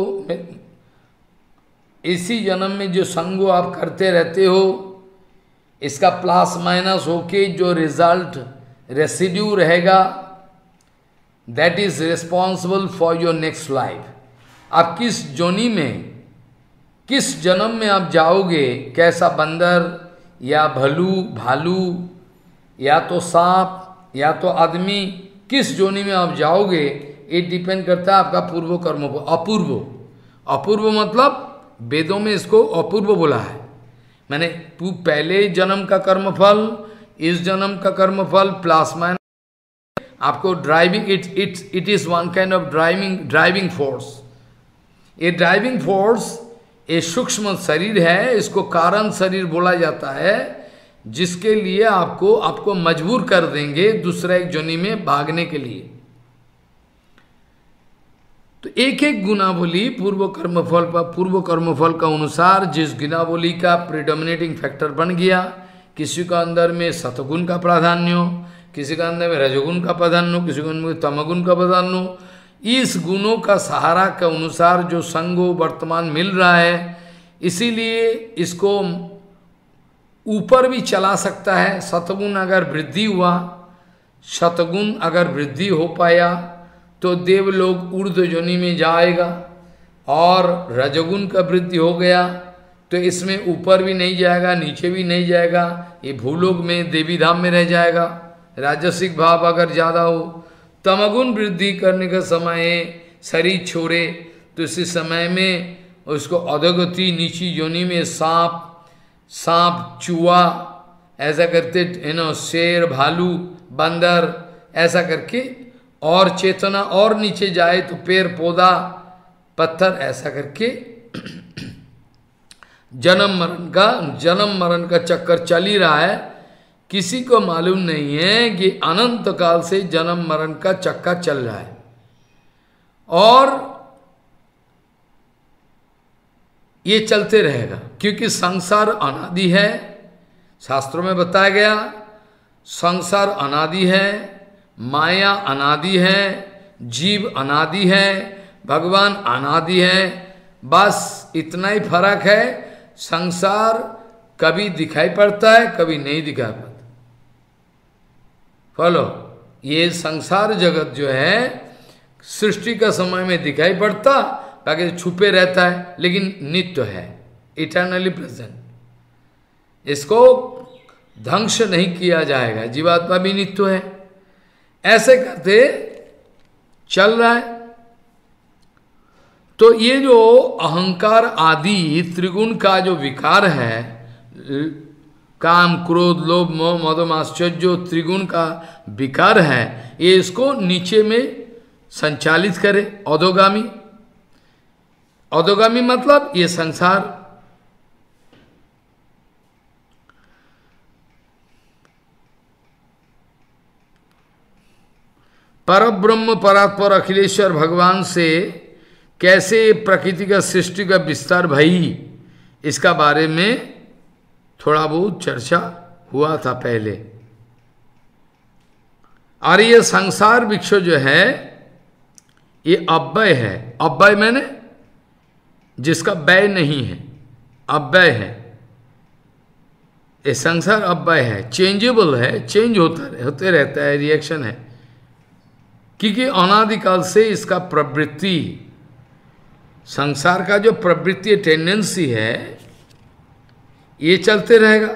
इसी जन्म में जो संगो आप करते रहते हो, इसका प्लस माइनस होके जो रिजल्ट रेसिड्यू रहेगा, that is responsible for your next life. आप किस जोनी में, किस जन्म में आप जाओगे, कैसा बंदर या भलू भालू या तो सांप या तो आदमी, किस जोनी में आप जाओगे ये डिपेंड करता है आपका पूर्व कर्म पर। अपूर्व, अपूर्व मतलब वेदों में इसको अपूर्व बोला है, मैंने पहले जन्म का कर्मफल, इस जन्म का कर्मफल प्लस माइनस आपको driving, it it it is one kind of driving driving force. ये ड्राइविंग फोर्स ये सूक्ष्म शरीर है, इसको कारण शरीर बोला जाता है, जिसके लिए आपको आपको मजबूर कर देंगे दूसरा एक जोनी में भागने के लिए। तो एक एक गुणावली पूर्व कर्मफल पर, पूर्व कर्मफल का अनुसार जिस गुणावली का प्रिडोमिनेटिंग फैक्टर बन गया, किसी का अंदर में सतगुण का प्राधान्य हो, किसी का अंदर में रजगुण का प्राधान्य हो, किसी का अंदर में तमगुण का प्राधान्य हो, इस गुणों का सहारा के अनुसार जो संगो वर्तमान मिल रहा है, इसीलिए इसको ऊपर भी चला सकता है। सतगुण अगर वृद्धि हुआ, सतगुण अगर वृद्धि हो पाया तो देवलोक ऊर्ध्व जोनि में जाएगा, और रजगुण का वृद्धि हो गया तो इसमें ऊपर भी नहीं जाएगा, नीचे भी नहीं जाएगा, ये भूलोक में देवी धाम में रह जाएगा। राजसिक भाव अगर ज़्यादा हो, तमगुण वृद्धि करने का समय शरीर छोड़े तो इसी समय में उसको अधोगति नीची योनि में सांप सांप चूहा ऐसा करते, यू नो शेर भालू बंदर ऐसा करके, और चेतना और नीचे जाए तो पेड़ पौधा पत्थर ऐसा करके जन्म मरण का जन्म मरण का चक्कर चल ही रहा है। किसी को मालूम नहीं है कि अनंत काल से जन्म मरण का चक्का चल रहा है, और ये चलते रहेगा क्योंकि संसार अनादि है। शास्त्रों में बताया गया संसार अनादि है, माया अनादि है, जीव अनादि है, भगवान अनादि है। बस इतना ही फर्क है, संसार कभी दिखाई पड़ता है, कभी नहीं दिखाई पड़ता। फॉलो, ये संसार जगत जो है सृष्टि का समय में दिखाई पड़ता, बाकी छुपे रहता है, लेकिन नित्य है, इटर्नली प्रेजेंट। इसको ध्वंस नहीं किया जाएगा, जीवात्मा भी नित्य है। ऐसे करते चल रहा है। तो ये जो अहंकार आदि त्रिगुण का जो विकार है, काम क्रोध लोभ मोह मद आश्चर्य, जो त्रिगुण का विकार है, ये इसको नीचे में संचालित करे। अधोगामी, अधोगामी मतलब ये संसार। परब्रह्म परात्पर अखिलेश्वर भगवान से कैसे प्रकृति का सृष्टि का विस्तार भई, इसका बारे में थोड़ा बहुत चर्चा हुआ था पहले। और ये संसार वृक्ष जो है ये अव्यय है। अव्यय मैंने जिसका व्यय नहीं है, अव्यय है। ये संसार अव्यय है, चेंजेबल है, चेंज होता होते रहता है, रिएक्शन है, क्योंकि अनादिकाल से इसका प्रवृत्ति, संसार का जो प्रवृत्ति टेंडेंसी है, ये चलते रहेगा।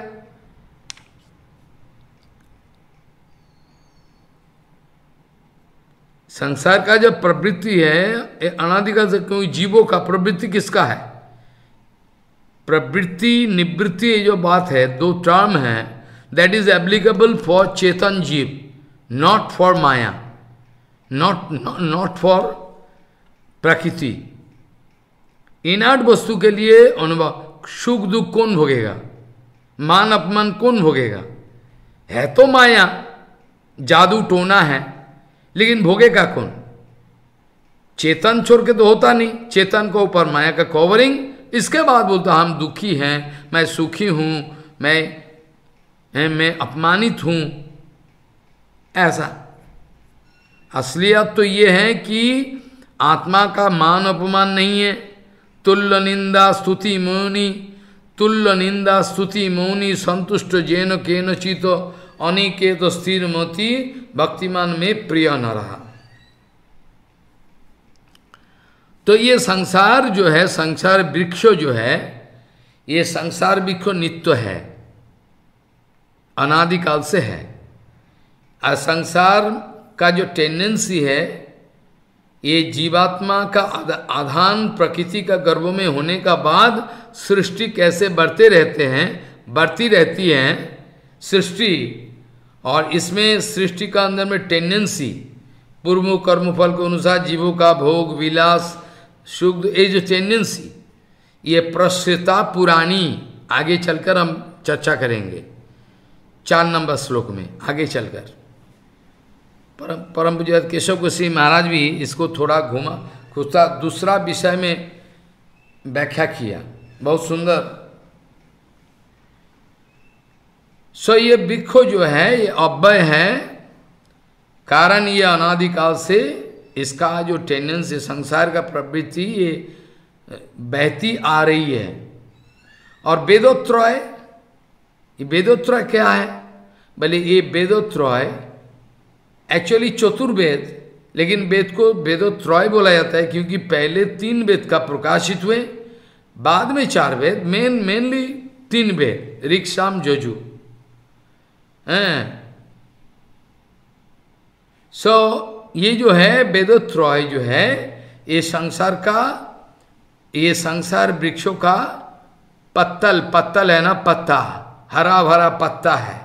संसार का जो प्रवृत्ति है ये अनादिकाल से, क्योंकि जीवों का प्रवृत्ति किसका है? प्रवृत्ति निवृत्ति ये जो बात है, दो टर्म है, दैट इज एप्लीकेबल फॉर चेतन जीव, नॉट फॉर माया, नॉट नॉट फॉर प्रकृति। इनार्ट वस्तु के लिए अनुभव, सुख दुख कौन भोगेगा? मान अपमान कौन भोगेगा? है तो माया, जादू टोना है, लेकिन भोगेगा कौन? चेतन छोड़ के तो होता नहीं। चेतन को ऊपर माया का कवरिंग, इसके बाद बोलता हम दुखी हैं, मैं सुखी हूं, मैं मैं अपमानित हूं। ऐसा असलियत तो ये है कि आत्मा का मान अपमान नहीं है। तुल्य निंदा स्तुति मौनी, तुल्य निंदा स्तुति मौनी, संतुष्ट जैन केन चित अनिकेत स्थिर मति, भक्तिमान में प्रिय न रहा। तो ये संसार जो है, संसार वृक्ष जो है, ये संसार वृक्ष नित्य है, अनादिकाल से है। संसार का जो टेंडेंसी है, ये जीवात्मा का आधान प्रकृति का गर्भ में होने का बाद सृष्टि कैसे बढ़ते रहते हैं, बढ़ती रहती है सृष्टि, और इसमें सृष्टि का अंदर में टेंडेंसी पूर्व कर्मफल के अनुसार जीवों का भोग विलास शुद्ध, ये जो टेंडेंसी, ये प्रसृता पुरानी, आगे चलकर हम चर्चा करेंगे चार नंबर श्लोक में आगे चलकर। परम परम पूज्य केशव गोस्वामी महाराज भी इसको थोड़ा घुमा खुशा दूसरा विषय में व्याख्या किया, बहुत सुंदर। सो ये वृक्ष जो है ये अव्यय है, कारण ये अनादिकाल से इसका जो टेंडेंसी संसार का प्रवृत्ति ये बहती आ रही है। और वेदोत्रय, ये वेदोत्रय क्या है, भले ये वेदोत्रय एक्चुअली चतुर्वेद, लेकिन वेद को वेदोत्रय बोला जाता है क्योंकि पहले तीन वेद का प्रकाशित हुए, बाद में चार वेद, मेन मेनली तीन वेद ऋक् साम यजु हैं। सो ये जो है वेदोत्रय जो है ये संसार का, ये संसार वृक्षों का पत्तल, पत्तल है ना, पत्ता, हरा भरा पत्ता है।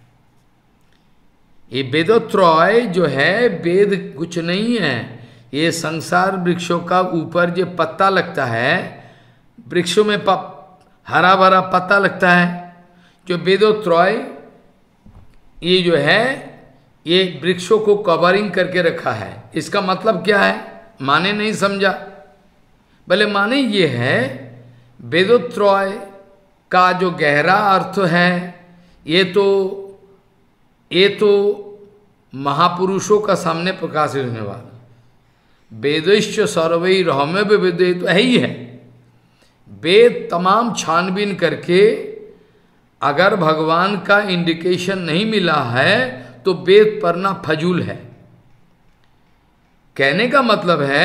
ये वेदोत्रय जो है वेद कुछ नहीं है, ये संसार वृक्षों का ऊपर जो पत्ता लगता है, वृक्षों में हरा भरा पत्ता लगता है, जो वेदोत्रय ये जो है ये वृक्षों को कवरिंग करके रखा है। इसका मतलब क्या है, माने नहीं समझा, भले माने ये है वेदोत्रय का जो गहरा अर्थ है, ये तो ये तो महापुरुषों का सामने प्रकाशित होने वाला वेदश्च सर्वै रहमे वेद, तो यही है। वेद तमाम छानबीन करके अगर भगवान का इंडिकेशन नहीं मिला है तो वेद पढ़ना फजूल है। कहने का मतलब है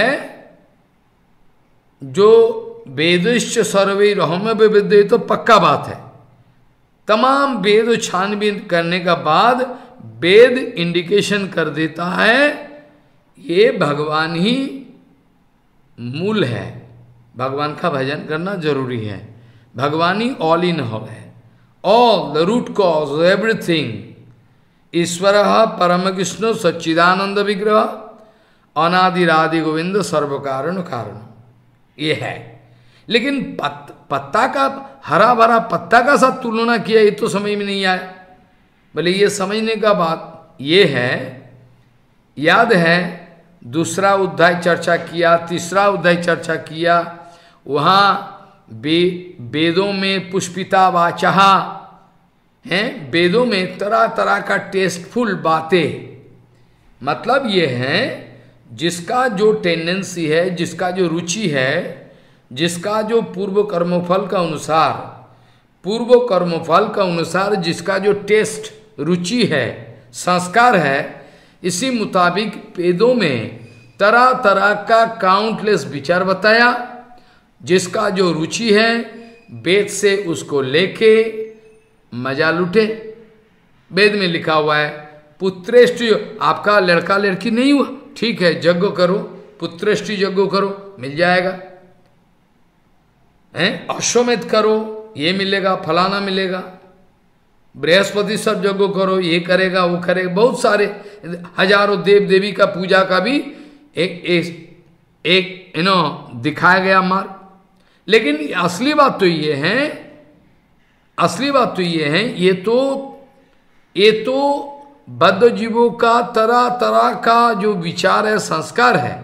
जो वेदश्च सर्वै रहमे वेद तो पक्का बात है, तमाम वेद छानबीन करने का बाद वेद इंडिकेशन कर देता है ये भगवान ही मूल है, भगवान का भजन करना जरूरी है, भगवान ही ऑल इन ऑल है, all the root cause everything, ईश्वर परम कृष्ण सच्चिदानंद विग्रह अनादिरादि गोविंद सर्व कारण कारण, ये है। लेकिन पत, पत्ता का हरा भरा पत्ता का साथ तुलना किया ये तो समझ में नहीं आया। भले ये समझने का बात ये है, याद है दूसरा अध्याय चर्चा किया, तीसरा अध्याय चर्चा किया, वहाँ वे वेदों में पुष्पिता वाचाहा हैं, वेदों में तरह तरह का टेस्टफुल बातें, मतलब ये है जिसका जो टेंडेंसी है, जिसका जो रुचि है, जिसका जो पूर्व कर्मफल का अनुसार, पूर्व कर्मफल का अनुसार जिसका जो टेस्ट रुचि है, संस्कार है, इसी मुताबिक वेदों में तरह तरह का काउंटलेस विचार बताया। जिसका जो रुचि है वेद से उसको लेके मजा लूटे। वेद में लिखा हुआ है पुत्रेष्ट, आपका लड़का लड़की नहीं हुआ, ठीक है यज्ञ करो, पुत्रेष्टि यज्ञ करो, मिल जाएगा, हैं अश्वमेध करो ये मिलेगा, फलाना मिलेगा, बृहस्पति सब यज्ञ करो ये करेगा वो करेगा, बहुत सारे हजारों देव देवी का पूजा का भी एक एक एक यू नो दिखाया गया मार्ग। लेकिन असली बात तो ये है, असली बात तो ये है, ये तो ये तो बद्ध जीवों का तरह तरह का जो विचार है, संस्कार है,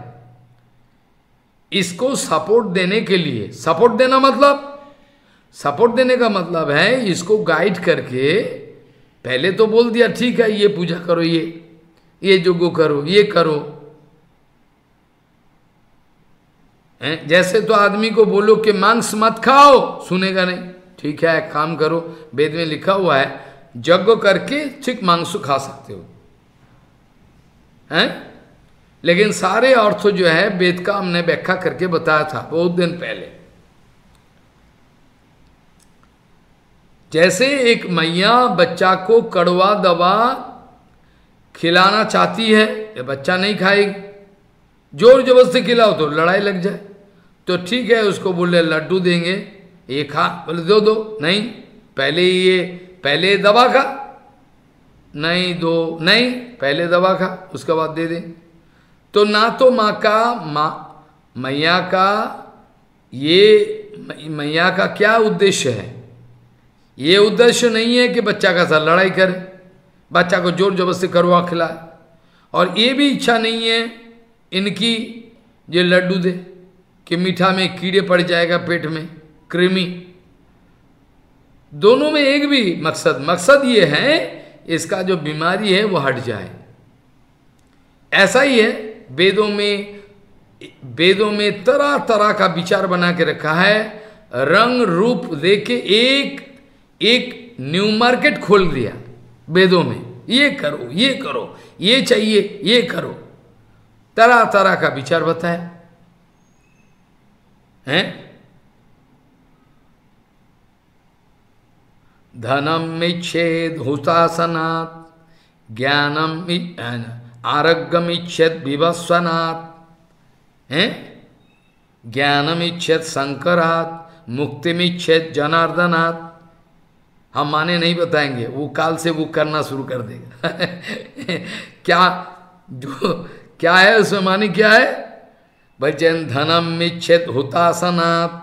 इसको सपोर्ट देने के लिए, सपोर्ट देना मतलब, सपोर्ट देने का मतलब है इसको गाइड करके, पहले तो बोल दिया ठीक है ये पूजा करो, ये ये यज्ञ करो, ये करो, जैसे तो आदमी को बोलो कि मांस मत खाओ, सुनेगा नहीं, ठीक है काम करो, वेद में लिखा हुआ है यज्ञ करके ठीक मांस खा सकते हो, हैं? लेकिन सारे अर्थ जो है वेद का हमने व्याख्या करके बताया था बहुत दिन पहले। जैसे एक मैया बच्चा को कड़वा दवा खिलाना चाहती है, ये बच्चा नहीं खाएगी, जोर जबरदस्ती खिलाओ तो लड़ाई लग जाए, तो ठीक है उसको बोले लड्डू देंगे, ये खा, बोले दो दो, नहीं पहले ये पहले दवा खा, नहीं दो नहीं पहले दवा खा उसके बाद दे दें। तो ना तो माँ का माँ मैया का ये मैया का क्या उद्देश्य है, ये उद्देश्य नहीं है कि बच्चा का साथ लड़ाई करे, बच्चा को जोर जबरदस्ती करवा खिलाए, और ये भी इच्छा नहीं है इनकी ये लड्डू दे कि मीठा में कीड़े पड़ जाएगा पेट में, कृमि। दोनों में एक भी मकसद मकसद ये है इसका जो बीमारी है वो हट जाए। ऐसा ही है वेदों में, वेदों में तरह तरह का विचार बना के रखा है, रंग रूप देके एक एक न्यू मार्केट खोल दिया वेदों में, ये करो ये करो ये चाहिए ये करो, तरह तरह का विचार बताया है। धनम इच्छेद हुतासनात्, ज्ञानम आरोग्यम इच्छेद विवस्वनात्, हैं ज्ञानम इच्छेद शंकरात्, मुक्तिम इच्छेद जनार्दनात्। हम माने नहीं बताएंगे, वो काल से वो करना शुरू कर देगा क्या जो क्या है उसमें माने क्या है, भजन धनम इच्छेद हुतासनात्,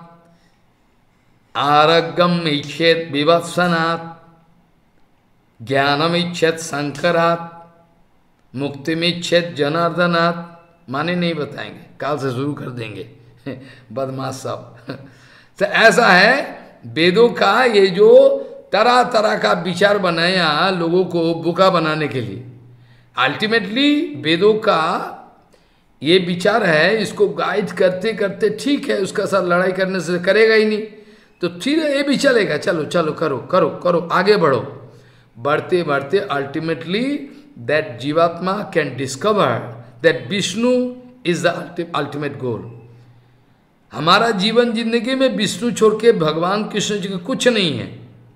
आरोग्यम इच्छेद विवत्सनात्, ज्ञानम इच्छेद शंकरात्, मुक्तिम इच्छेद जनार्दनात्। माने नहीं बताएंगे, काल से शुरू कर देंगे बदमाश सब तो ऐसा है वेदों का ये जो तरह तरह का विचार बनाया लोगों को बुका बनाने के लिए। अल्टीमेटली वेदों का ये विचार है, इसको गाइड करते करते ठीक है उसका साथ लड़ाई करने से करेगा ही नहीं, तो ठीक है ये भी चलेगा, चलो चलो करो करो करो आगे बढ़ो, बढ़ते बढ़ते अल्टीमेटली दैट जीवात्मा can discover that Vishnu is the ultimate goal. हमारा जीवन जिंदगी में विष्णु छोड़ के भगवान कृष्ण जी का कुछ नहीं है।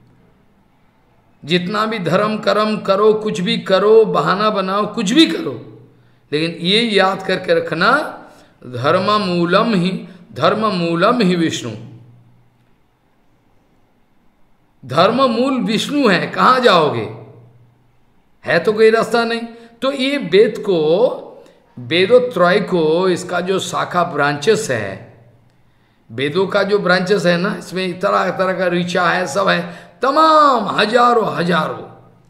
जितना भी धर्म कर्म करो, कुछ भी करो, बहाना बनाओ, कुछ भी करो, लेकिन ये याद करके रखना धर्म मूलम ही धर्म मूलम ही विष्णु, धर्म मूल विष्णु है। कहाँ जाओगे, है तो कोई रास्ता नहीं। तो ये वेद को, वेदोत्रय को, इसका जो शाखा ब्रांचेस है, वेदों का जो ब्रांचेस है ना, इसमें तरह तरह का ऋचा है, सब है, तमाम हजारों हजारों,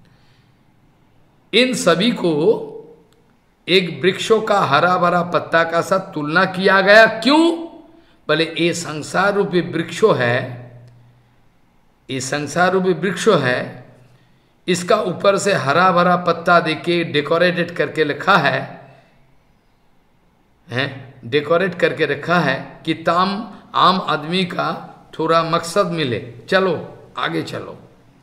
इन सभी को एक वृक्षों का हरा भरा पत्ता का साथ तुलना किया गया। क्यों? भले ये संसार रूपी वृक्षो है, ये संसार रूपी वृक्षो है, इसका ऊपर से हरा भरा पत्ता देके डेकोरेटेड करके रखा है, हैं डेकोरेट करके रखा है कि ताम आम आदमी का थोड़ा मकसद मिले, चलो आगे चलो।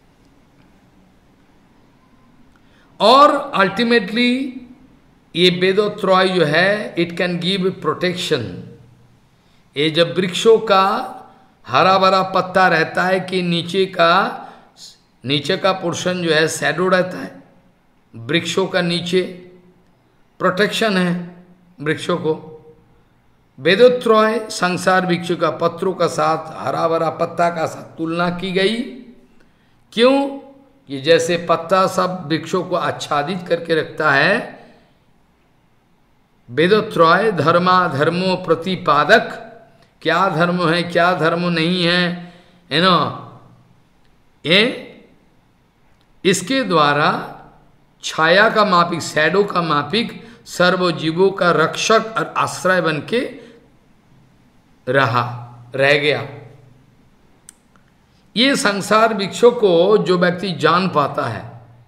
और अल्टीमेटली ये वेदोत्रय जो है इट कैन गिव प्रोटेक्शन। ये जब वृक्षों का हरा भरा पत्ता रहता है कि नीचे का नीचे का पोर्शन जो है शैडो रहता है, वृक्षों का नीचे प्रोटेक्शन है वृक्षों को। वेदोत्रय संसार वृक्षों का पत्रों का साथ हरा भरा पत्ता का साथ तुलना की गई। क्यों? कि जैसे पत्ता सब वृक्षों को आच्छादित करके रखता है, वेदोत्रय धर्मा धर्मो प्रतिपादक, क्या धर्म है क्या धर्म नहीं है, है ना, ये इसके द्वारा छाया का मापिक, शैडो का मापिक, सर्वजीवों का रक्षक और आश्रय बन के रहा रह गया। ये संसार वृक्षों को जो व्यक्ति जान पाता है,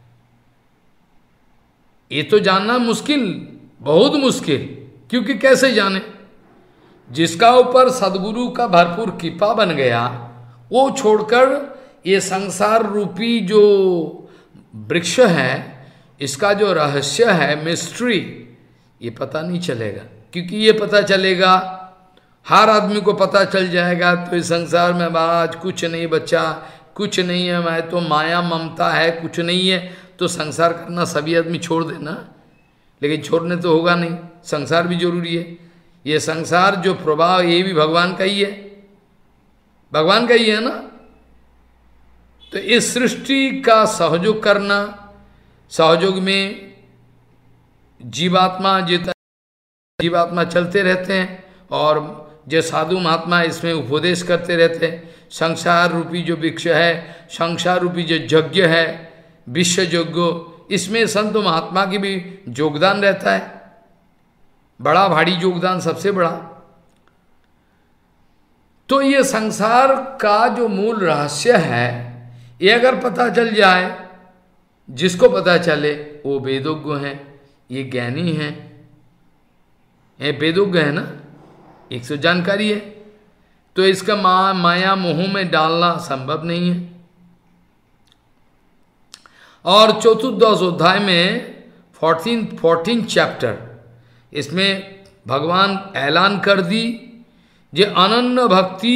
ये तो जानना मुश्किल, बहुत मुश्किल, क्योंकि कैसे जाने? जिसका ऊपर सदगुरु का भरपूर कृपा बन गया, वो छोड़कर ये संसार रूपी जो वृक्ष है, इसका जो रहस्य है, मिस्ट्री, ये पता नहीं चलेगा। क्योंकि ये पता चलेगा, हर आदमी को पता चल जाएगा तो इस संसार में आज कुछ नहीं बचा, कुछ नहीं है, मैं तो माया ममता है, कुछ नहीं है, तो संसार करना सभी आदमी छोड़ देना, लेकिन छोड़ने तो होगा नहीं, संसार भी जरूरी है। ये संसार जो प्रभाव, ये भी भगवान का ही है, भगवान का ही है ना। तो इस सृष्टि का सहयोग करना, सहयोग में जीवात्मा जितना जीवात्मा चलते रहते हैं, और जो साधु महात्मा इसमें उपदेश करते रहते हैं। संसार रूपी जो वृक्ष है, संसार रूपी जो यज्ञ है, विश्व यज्ञ, इसमें संत महात्मा की भी योगदान रहता है, बड़ा भारी योगदान, सबसे बड़ा। तो ये संसार का जो मूल रहस्य है, ये अगर पता चल जाए, जिसको पता चले वो वेदोज्ञ है, ये ज्ञानी है, ये वेदोज्ञ है ना, एक सौ जानकारी है। तो इसका मा, माया मोह में डालना संभव नहीं है। और चतुर्दश अध्याय में फोर्टीन फोर्टीन चैप्टर, इसमें भगवान ऐलान कर दी जे अनन्य भक्ति,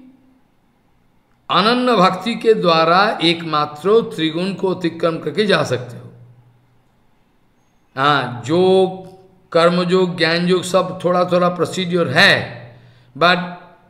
अनन्य भक्ति के द्वारा एकमात्र त्रिगुण को अतिक्रम करके जा सकते हो। हाँ, योग, कर्म योग, ज्ञान योग सब थोड़ा थोड़ा प्रोसीड्योर है, बट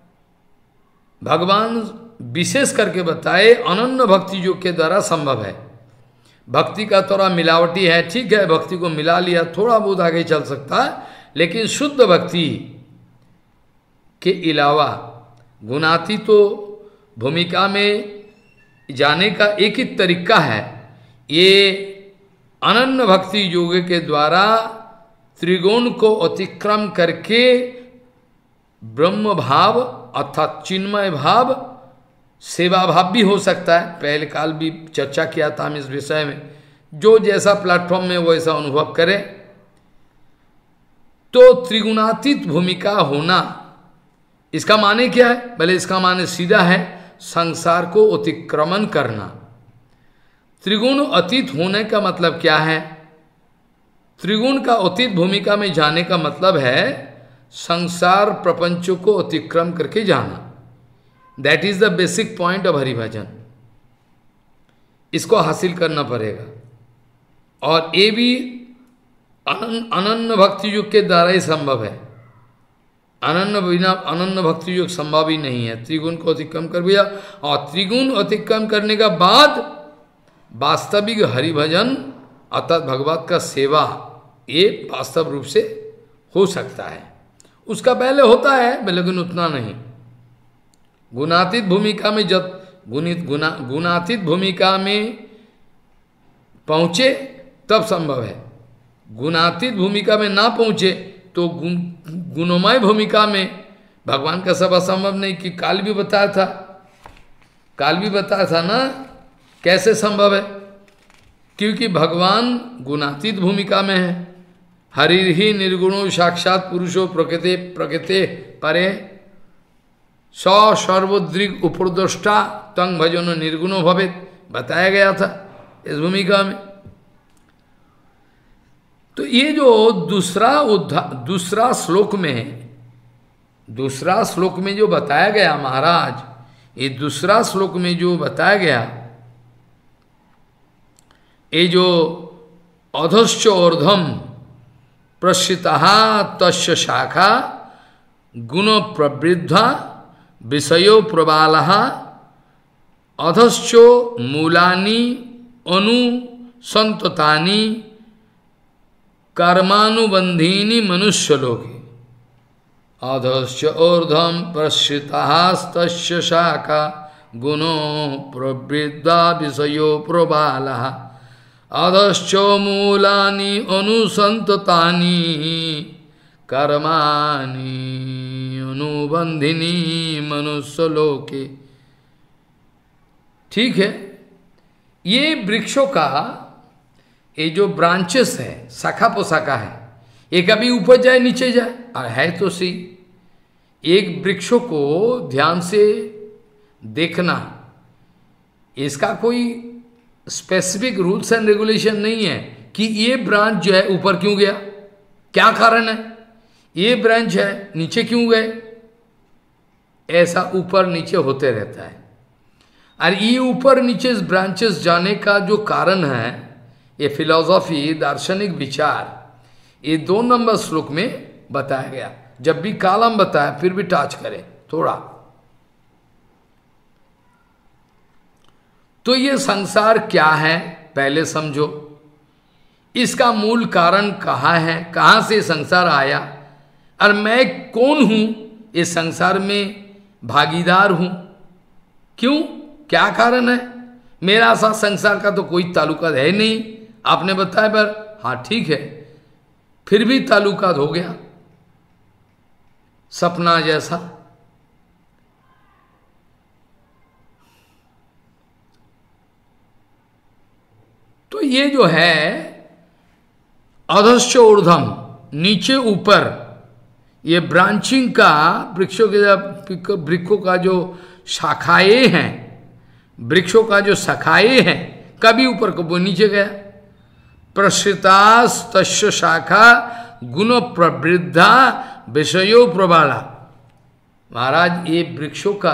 भगवान विशेष करके बताए अनन्य भक्ति योग के द्वारा संभव है। भक्ति का थोड़ा मिलावटी है, ठीक है, भक्ति को मिला लिया, थोड़ा बहुत आगे चल सकता है, लेकिन शुद्ध भक्ति के अलावा गुणातीत तो भूमिका में जाने का एक ही तरीका है। ये अनन्य भक्ति योग के द्वारा त्रिगुण को अतिक्रम करके ब्रह्म भाव अर्थात चिन्मय भाव, सेवा भाव भी हो सकता है। पहले काल भी चर्चा किया था हम इस विषय में, जो जैसा प्लेटफॉर्म में वो ऐसा अनुभव करे। तो त्रिगुणातीत भूमिका होना, इसका माने क्या है? भले इसका माने सीधा है, संसार को अतिक्रमण करना। त्रिगुण अतीत होने का मतलब क्या है? त्रिगुण का अतीत भूमिका में जाने का मतलब है संसार प्रपंचों को अतिक्रम करके जाना। That is the basic point of हरिभजन। इसको हासिल करना पड़ेगा, और ये भी अनन्य भक्ति योग के द्वारा ही संभव है। अनन्य बिना अनन्य भक्ति योग संभव ही नहीं है। त्रिगुण को अतिक्रम कर दिया, और त्रिगुण अतिक्रम करने का बाद वास्तविक हरिभजन अर्थात भगवत का सेवा, ये वास्तव रूप से हो सकता है। उसका पहले होता है, लेकिन उतना नहीं। गुणातीत भूमिका में जब गुणित गुना गुणातीत भूमिका में पहुंचे तब संभव है। गुणातीत भूमिका में ना पहुंचे तो गुण गुणमय भूमिका में भगवान का सब असंभव नहीं। कि काल भी बताया था, काल भी बताया था ना, कैसे संभव है? क्योंकि भगवान गुणातीत भूमिका में है। हरि ही निर्गुणो साक्षात पुरुषो प्रकृति प्रकृति परे स सर्वोद्रिग उपरद्रष्टा तंग भजनो निर्गुणो भवेत, बताया गया था इस भूमिका में। तो ये जो दूसरा दूसरा श्लोक में दूसरा श्लोक में जो बताया गया महाराज, ये दूसरा श्लोक में जो बताया गया, ये जो अधश्च ऊर्ध्वम प्रसिता तस्य शाखा गुण प्रवृद्धा विषयो प्रबालः अधश्चो मूलानि अनुसंततानि कर्मानुबंधीनि मनुष्यलोके। अधश्च ऊर्ध्वं प्रसृतास्तस्य शाखा गुणो प्रवृद्धा विषयो प्रबालः अधश्च मूलानि अनुसंततानि कर्माणि अनुबंधिनी मनुष्यलोके। ठीक है, ये वृक्षों का ये जो ब्रांचेस है, शाखा पोशाखा है, ये कभी ऊपर जाए नीचे जाए, और है तो सही। एक वृक्षों को ध्यान से देखना, इसका कोई स्पेसिफिक रूल्स एंड रेगुलेशन नहीं है कि ये ब्रांच जो है ऊपर क्यों गया, क्या कारण है, ये ब्रांच है नीचे क्यों गए। ऐसा ऊपर नीचे होते रहता है। और ये ऊपर नीचे ब्रांचेस जाने का जो कारण है, ये फिलॉसफी, दार्शनिक विचार, ये दो नंबर श्लोक में बताया गया। जब भी कालम बताया फिर भी टच करें थोड़ा। तो ये संसार क्या है पहले समझो, इसका मूल कारण कहाँ है, कहाँ से संसार आया, और मैं कौन हूं इस संसार में भागीदार हूं, क्यों, क्या कारण है। मेरा साथ संसार का तो कोई ताल्लुकात है नहीं, आपने बताया पर हाँ ठीक है, फिर भी ताल्लुकात हो गया सपना जैसा। तो ये जो है अधश्च ऊर्ध्वम, नीचे ऊपर, ये ब्रांचिंग का वृक्षों के वृक्षों का जो शाखाएं हैं, वृक्षों का जो शाखाएं हैं, कभी ऊपर कभी नीचे गया। प्रसृतास तस्य शाखा गुण प्रवृद्धा विषयो प्रबाला। महाराज ये वृक्षों का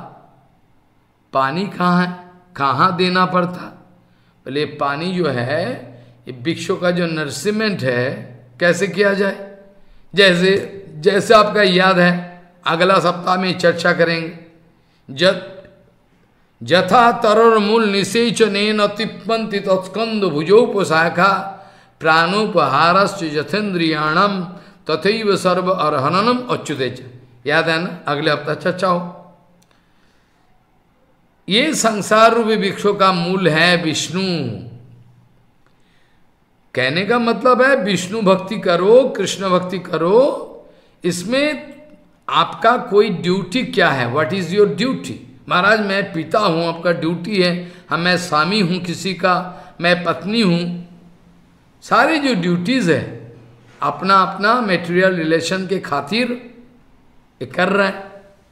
पानी कहाँ है, कहाँ देना पड़ता। पहले पानी जो है ये वृक्षों का जो नरिशमेंट है कैसे किया जाए, जैसे जैसे आपका याद है अगला सप्ताह में चर्चा करेंगे। जत जथा तरर मूल निषेचनेन अतिपंति तत्स्कंद भुजोपशाखा प्राणोपहारश्च यथेन्द्रियाणम तथैव सर्व अर्हननम अच्युतेच। याद है ना, अगले हफ्ता चर्चा हो। ये संसार रूपी वृक्षों का मूल है विष्णु। कहने का मतलब है विष्णु भक्ति करो, कृष्ण भक्ति करो, इसमें आपका कोई ड्यूटी क्या है, व्हाट इज योर ड्यूटी। महाराज मैं पिता हूं, आपका ड्यूटी है, हम मैं स्वामी हूं किसी का, मैं पत्नी हूं, सारी जो ड्यूटीज है अपना अपना मेटेरियल रिलेशन के खातिर ये कर रहे हैं।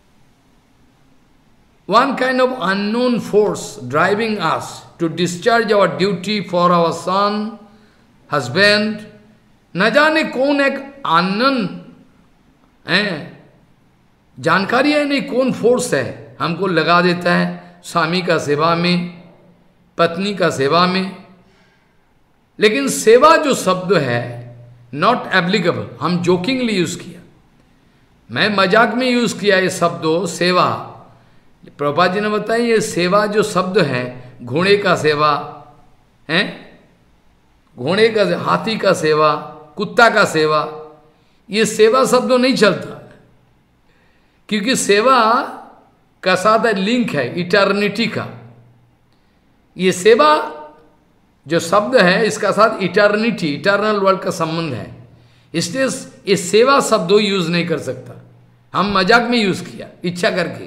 One kind of unknown force driving us to discharge our duty for our son husband. न जाने कौन एक अननोन है, जानकारी है नहीं कौन फोर्स है, हमको लगा देता है स्वामी का सेवा में, पत्नी का सेवा में। लेकिन सेवा जो शब्द है नॉट एप्लीकेबल, हम जोकिंगली यूज किया, मैं मजाक में यूज किया ये शब्दों सेवा। प्रभुपाद जी ने बताया ये सेवा जो शब्द है, घोड़े का सेवा है, घोड़े का, हाथी का सेवा, कुत्ता का सेवा, ये सेवा शब्द नहीं चलता, क्योंकि सेवा का साथ लिंक है इटर्निटी का। ये सेवा जो शब्द है इसका साथ इटर्निटी, इटर्नल वर्ल्ड का संबंध है, इसलिए ये सेवा शब्दों यूज नहीं कर सकता, हम मजाक में यूज किया इच्छा करके।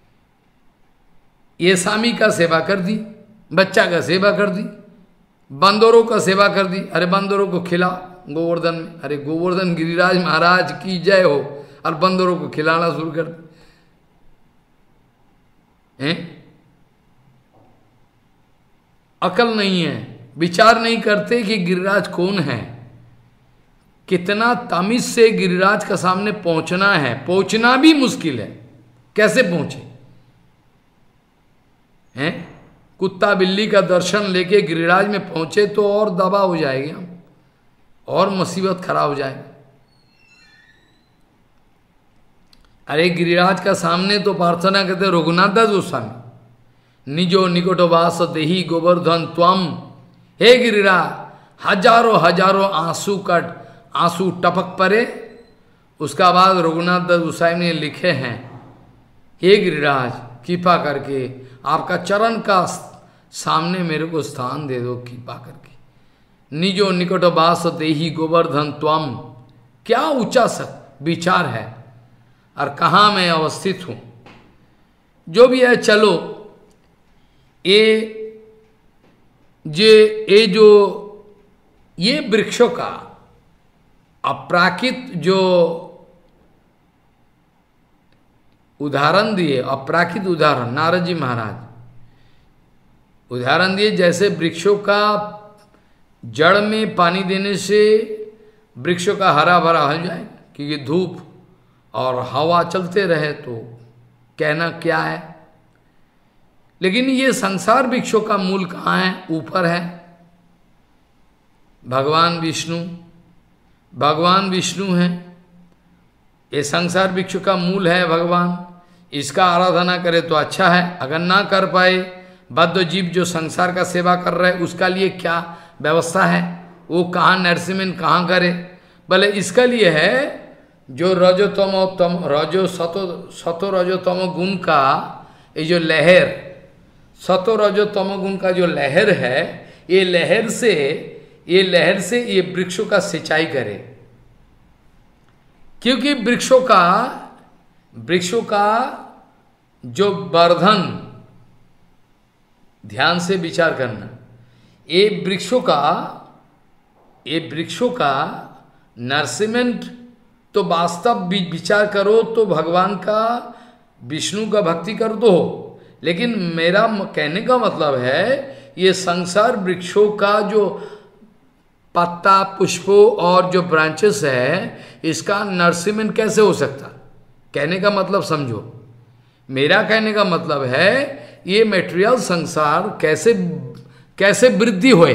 ये स्वामी का सेवा कर दी, बच्चा का सेवा कर दी, बंदरों का सेवा कर दी, अरे बंदरों को खिलाओ गोवर्धन में, अरे गोवर्धन गिरिराज महाराज की जय हो, और बंदरों को खिलाना शुरू कर दी। अकल नहीं है, विचार नहीं करते कि गिरिराज कौन है, कितना तमीज से गिरिराज का सामने पहुंचना है, पहुंचना भी मुश्किल है, कैसे पहुंचे हैं। कुत्ता बिल्ली का दर्शन लेके गिरिराज में पहुंचे तो और दबा हो जाएगी हम, और मुसीबत खराब हो जाएगी। अरे गिरिराज का सामने तो प्रार्थना करते रघुनाथ दास गोस्वामी, निजो निकट वास देही गोवर्धन त्वम। हे गिरिराज, हजारों हजारों आंसू कट आंसू टपक पड़े, उसका बाद रघुनाथ दास गोस्वामी ने लिखे हैं, हे गिरिराज कृपा करके आपका चरण का सामने मेरे को स्थान दे दो कृपा करके। निजो निकट वास देही गोवर्धन त्वम, क्या ऊंचा सक विचार है, और कहाँ मैं अवस्थित हूँ। जो भी है चलो, ये जे ये जो ये वृक्षों का अपराकित जो उदाहरण दिए, अपराकित उदाहरण नारद जी महाराज उदाहरण दिए, जैसे वृक्षों का जड़ में पानी देने से वृक्षों का हरा भरा हो जाए, क्योंकि धूप और हवा चलते रहे तो कहना क्या है। लेकिन ये संसार वृक्षों का मूल कहाँ है, ऊपर है। भगवान विष्णु, भगवान विष्णु हैं, ये संसार वृक्ष का मूल है भगवान, इसका आराधना करे तो अच्छा है। अगर ना कर पाए, बद्ध जीव जो संसार का सेवा कर रहे हैं उसका लिए क्या व्यवस्था है, वो कहाँ नरसिंह कहाँ करे? भले इसका लिए है जो रजोतमो तम रजो सतो सतो रजोतमो गुण का ये जो लहर, सतो रजोतमो गुण का जो लहर है, ये लहर से ये लहर से ये वृक्षों का सिंचाई करे। क्योंकि वृक्षों का वृक्षों का जो वर्धन, ध्यान से विचार करना, ये वृक्षों का ये वृक्षों का नर्सिमेंट तो वास्तव विचार करो तो भगवान का, विष्णु का भक्ति कर दो। लेकिन मेरा कहने का मतलब है ये संसार वृक्षों का जो पत्ता, पुष्पों और जो ब्रांचेस है, इसका नर्सिमेंट कैसे हो सकता? कहने का मतलब समझो, मेरा कहने का मतलब है ये मटेरियल संसार कैसे कैसे वृद्धि होए।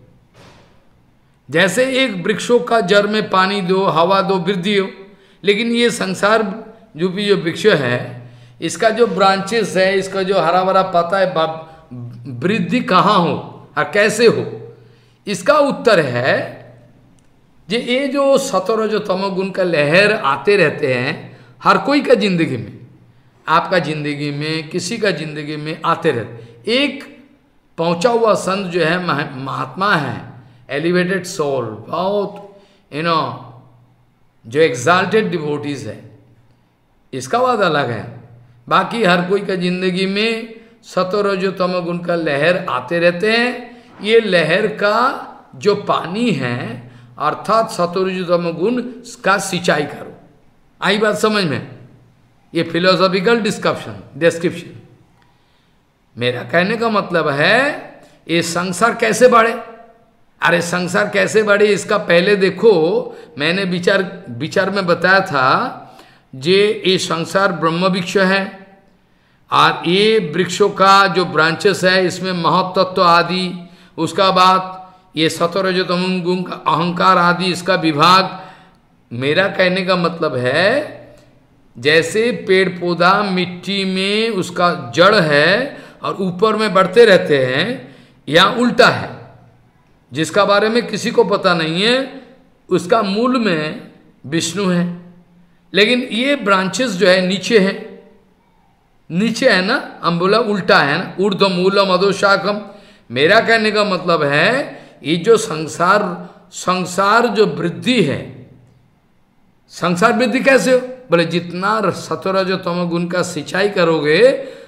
जैसे एक वृक्षों का जड़ में पानी दो, हवा दो, वृद्धि हो, लेकिन ये संसार जो भी जो वृक्ष है, इसका जो ब्रांचेस है, इसका जो हरा भरा पत्ता है, वृद्धि कहाँ हो और कैसे हो? इसका उत्तर है जे ये जो सतो रजो तमो गुण का लहर आते रहते हैं हर कोई का जिंदगी में, आपका जिंदगी में, किसी का जिंदगी में आते रहते। एक पहुंचा हुआ संत जो है, महात्मा है, एलिवेटेड सोल, बहुत यू नो जो एग्जाल्टेड डिवोटीज है, इसका बात अलग है। बाकी हर कोई का जिंदगी में सतो रजो तमो गुण का लहर आते रहते हैं। ये लहर का जो पानी है अर्थात सतो रजो तमो गुण का सिंचाई करो। आई बात समझ में? ये फिलोसॉफिकल डिस्कशन डिस्क्रिप्शन। मेरा कहने का मतलब है ये संसार कैसे बढ़े। अरे संसार कैसे बढ़े इसका पहले देखो, मैंने विचार विचार में बताया था जे ये संसार ब्रह्म वृक्ष है और ये वृक्षों का जो ब्रांचेस है इसमें महत्त्व आदि, उसका बाद ये सतो रजो तमो गुण का अहंकार आदि इसका विभाग। मेरा कहने का मतलब है जैसे पेड़ पौधा मिट्टी में उसका जड़ है और ऊपर में बढ़ते रहते हैं, यहाँ उल्टा है, जिसका बारे में किसी को पता नहीं है, उसका मूल में विष्णु है, लेकिन ये ब्रांचेस जो है नीचे है, नीचे है ना, हम बोला उल्टा है ना, ऊर्ध्व मूलम अधोशाखम। मेरा कहने का मतलब है ये जो संसार संसार जो वृद्धि है, संसार वृद्धि कैसे हो? बोले जितना सतो रजो तमो गुण का सिंचाई करोगे।